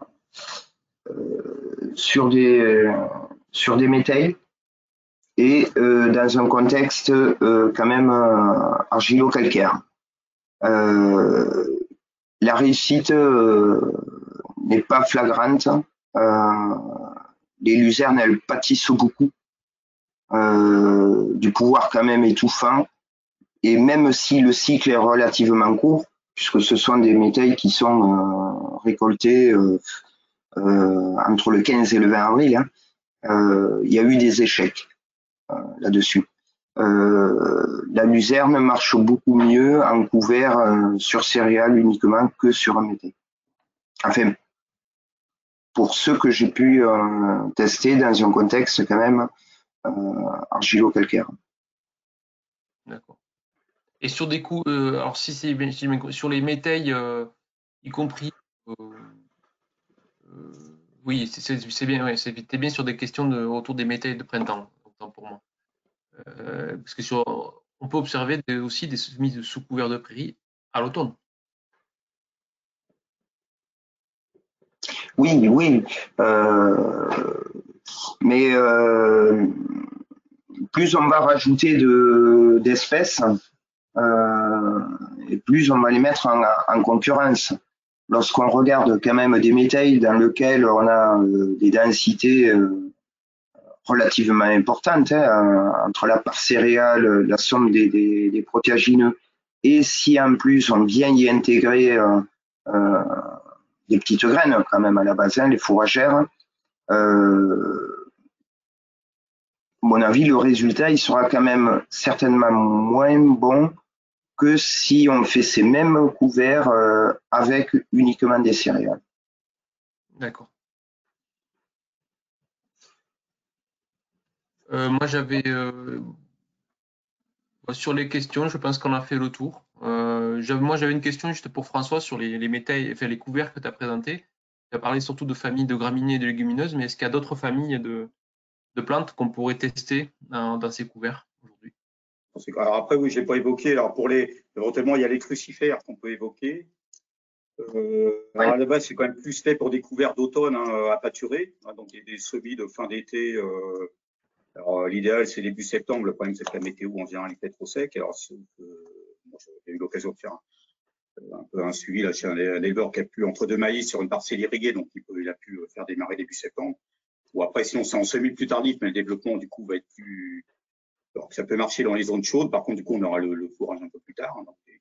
S2: sur des sur des métayers et euh, dans un contexte euh, quand même euh, argilo-calcaire. Euh, la réussite euh, n'est pas flagrante. Euh, les luzernes, elles pâtissent beaucoup euh, du pouvoir quand même étouffant. Et même si le cycle est relativement court, puisque ce sont des métailles qui sont euh, récoltés euh, euh, entre le quinze et le vingt avril, hein, euh, il y a eu des échecs euh, là-dessus. Euh, la luzerne marche beaucoup mieux en couvert euh, sur céréales uniquement que sur un métail. Enfin, pour ceux que j'ai pu euh, tester dans un contexte quand même euh, argilo-calcaire.
S1: D'accord. Et sur des coups, euh, alors si c'est sur les métails, euh, y compris, euh, euh, oui, c'est bien, ouais, c'était bien sur des questions de, autour des métails de printemps, autant pour moi. Euh, parce que sur, on peut observer des, aussi des semis de sous couvert de prairie à l'automne.
S2: Oui, oui, euh, mais euh, plus on va rajouter de, d'espèces, euh, et plus on va les mettre en, en concurrence. Lorsqu'on regarde quand même des métails dans lesquels on a euh, des densités euh, relativement importantes, hein, entre la part céréale, la somme des, des, des protéagineux, et si en plus on vient y intégrer euh, euh, des petites graines quand même à la base, hein, les fourragères, euh, à mon avis, le résultat, il sera quand même certainement moins bon que si on fait ces mêmes couverts euh, avec uniquement des céréales.
S1: D'accord. Euh, moi, j'avais euh, sur les questions, je pense qu'on a fait le tour. Euh, moi, j'avais une question juste pour François sur les, les métails, enfin, les couverts que tu as présentés. Tu as parlé surtout de familles de graminées et de légumineuses, mais est-ce qu'il y a d'autres familles de, de plantes qu'on pourrait tester dans, dans ces couverts aujourd'hui?
S3: Alors après, oui, je n'ai pas évoqué. Alors pour les, éventuellement, il y a les crucifères qu'on peut évoquer. Euh, alors à la base, c'est quand même plus fait pour des couverts d'automne hein, à pâturer, hein, donc des semis de fin d'été. Euh, alors l'idéal, c'est début septembre. Le problème, c'est que la météo en général il fait trop sec. Alors euh, moi, j'ai eu l'occasion de faire un, un peu un suivi là chez un, un éleveur qui a pu entre deux maïs sur une parcelle irriguée, donc il, peut, il a pu faire démarrer début septembre. Ou après, sinon c'est en semis plus tardif, mais le développement du coup va être plus. Alors, ça peut marcher dans les zones chaudes. Par contre, du coup, on aura le, le fourrage un peu plus tard, hein, donc des,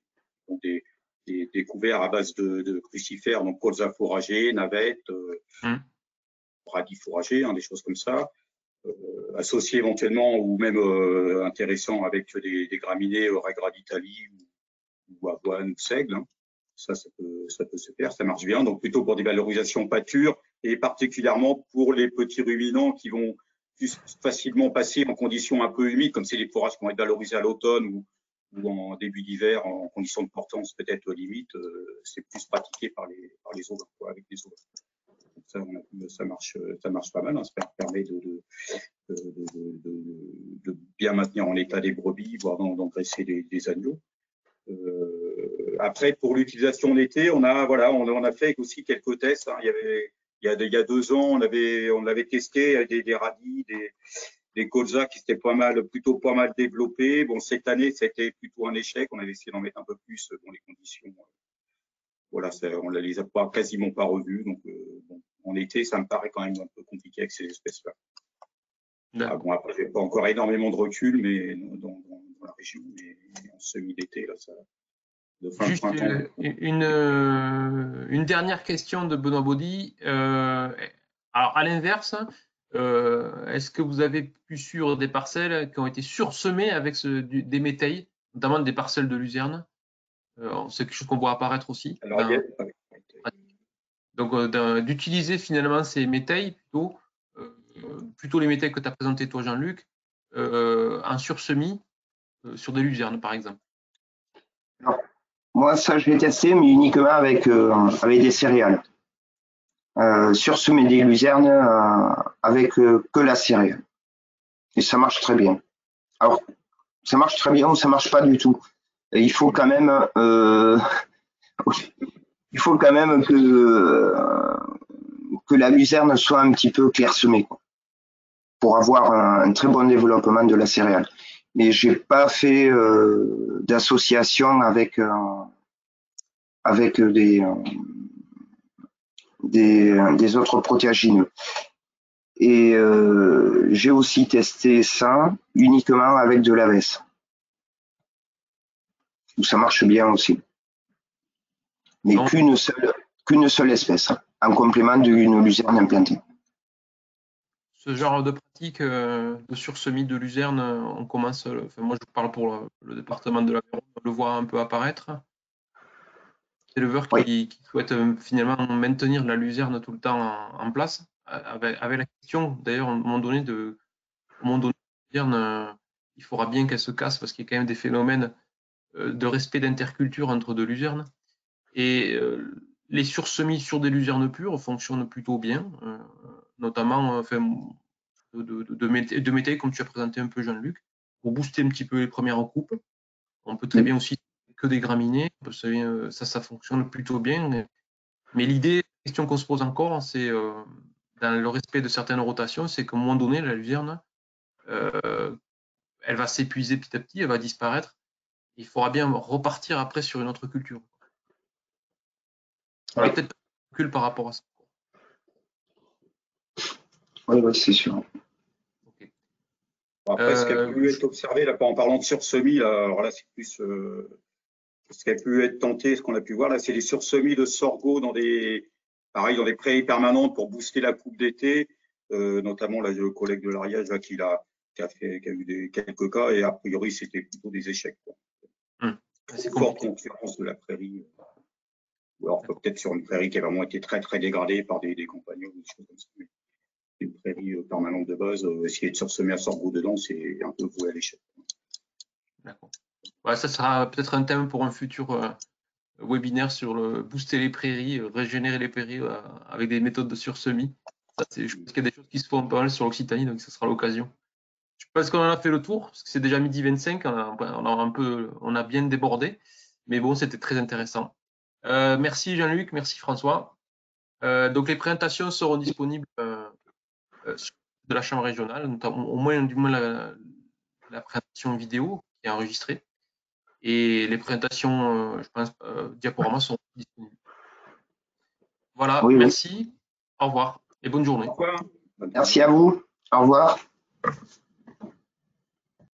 S3: couverts à base de, de crucifères, donc colza fourragé, navette, euh, mmh. radis fourragé, hein, des choses comme ça. Euh, associés éventuellement ou même euh, intéressants avec des, des graminées, Regra d'Italie ou, ou avoine ou seigle. Hein. Ça, ça peut, ça peut se faire, ça marche bien. Donc plutôt pour des valorisations pâtures et particulièrement pour les petits ruminants qui vont plus facilement passer en conditions un peu humides, comme c'est des fourrages qui vont être valorisés à l'automne ou, ou en début d'hiver en conditions de portance peut-être limite. Euh, c'est plus pratiqué par les, par les ovins, quoi, avec les ovins. Ça, on a, ça, marche, ça marche pas mal, hein, ça permet de, de, de, de, de, de bien maintenir en état des brebis, voire d'engraisser des, des agneaux. Euh, après, pour l'utilisation en été, on a, voilà, on, on a fait aussi quelques tests. Hein. Il, y avait, il, y a, il y a deux ans, on avait, on avait testé des, des radis, des, des colzas qui étaient pas mal, plutôt pas mal développés. Bon, cette année, c'était plutôt un échec. On avait essayé d'en mettre un peu plus dans les conditions. Voilà, ça, on ne les a pas, quasiment pas revus. Donc, euh, bon, en été, ça me paraît quand même un peu compliqué avec ces espèces-là. Ah, bon, après, j'ai pas encore énormément de recul, mais dans, dans, dans la région, mais en semi d'été, là, ça. De fin
S1: Juste
S3: de printemps,
S1: une, euh, une dernière question de Benoît Baudy. Euh, alors, à l'inverse, euh, est-ce que vous avez pu suivre des parcelles qui ont été sursemées avec ce, du, des métailles, notamment des parcelles de luzerne? Euh, c'est quelque chose qu'on voit apparaître aussi.
S3: Alors,
S1: dans,
S3: il y a...
S1: Donc, euh, d'utiliser finalement ces métailles, plutôt, euh, plutôt les métailles que tu as présenté toi, Jean-Luc, euh, en sursemis euh, sur des luzernes, par exemple.
S2: Non. Moi, ça, je l'ai testé, mais uniquement avec, euh, avec des céréales. Euh, sursemer des luzernes euh, avec euh, que la céréale. Et ça marche très bien. Alors, ça marche très bien ou ça marche pas du tout. Et il faut quand même, euh, il faut quand même que, euh, que la luzerne soit un petit peu clairsemée, quoi, pour avoir un, un très bon développement de la céréale. Mais j'ai pas fait euh, d'association avec euh, avec des, euh, des des autres protéagineux. Et euh, j'ai aussi testé ça uniquement avec de l'Aves, où ça marche bien aussi. Mais qu'une seule, qu'une seule espèce, hein, en complément d'une luzerne implantée.
S1: Ce genre de pratique euh, de sursemis de luzerne, on commence, enfin moi je parle pour le, le département de l'Aveyron, on le voit un peu apparaître. C'est l'éleveur qui, oui. qui souhaite euh, finalement maintenir la luzerne tout le temps en, en place, avec, avec la question d'ailleurs à un moment donné de, à un moment donné, la luzerne, euh, il faudra bien qu'elle se casse parce qu'il y a quand même des phénomènes euh, de respect d'interculture entre deux luzernes. Et euh, les sursemis sur des luzernes pures fonctionnent plutôt bien, euh, notamment enfin, de, de, de, métailles, de métailles comme tu as présenté un peu Jean-Luc, pour booster un petit peu les premières coupes. On peut très bien aussi que des graminées, ça, ça fonctionne plutôt bien. Mais l'idée, la question qu'on se pose encore, c'est euh, dans le respect de certaines rotations, c'est qu'à un moment donné, la luzerne, euh, elle va s'épuiser petit à petit, elle va disparaître. Il faudra bien repartir après sur une autre culture. On a peut-être pas de recul par rapport à ça.
S2: Oui, oui, c'est sûr.
S3: Okay. Bon, après, euh, ce qui a pu être observé, là, en parlant de sursemis, là, alors là, c'est plus euh, ce qui a pu être tenté, ce qu'on a pu voir, là, c'est les sursemis de sorgho dans des, pareil, dans des prairies permanentes pour booster la coupe d'été, euh, notamment là, le collègue de l'Ariège, là, qui a, qui a fait, qui a eu des, quelques cas, et a priori, c'était plutôt des échecs, quoi. Hum. C'est forte concurrence de la prairie. Ou alors peut-être sur une prairie qui a vraiment été très très dégradée par des, des compagnons ou des choses comme ça. Mais une prairie euh, permanente de base, euh, essayer de sursemer à sorgho dedans, c'est un peu voué à l'échec.
S1: D'accord. Ouais, ça sera peut-être un thème pour un futur euh, webinaire sur le booster les prairies, euh, régénérer les prairies euh, avec des méthodes de sursemis. Ça, c'est, je pense qu'il y a des choses qui se font pas mal sur l'Occitanie, donc ça sera l'occasion. Je pense qu'on en a fait le tour, parce que c'est déjà midi vingt-cinq, on a, on a un peu, on a bien débordé, mais bon, c'était très intéressant. Euh, merci Jean-Luc, merci François. Euh, donc les présentations seront disponibles euh, euh, sur de la chambre régionale, notamment, au moins du moins la, la présentation vidéo qui est enregistrée, et les présentations, euh, je pense, euh, diaporamas sont disponibles. Voilà, oui, merci, oui. Au revoir et bonne journée.
S3: Au revoir.
S2: Merci à vous, au revoir.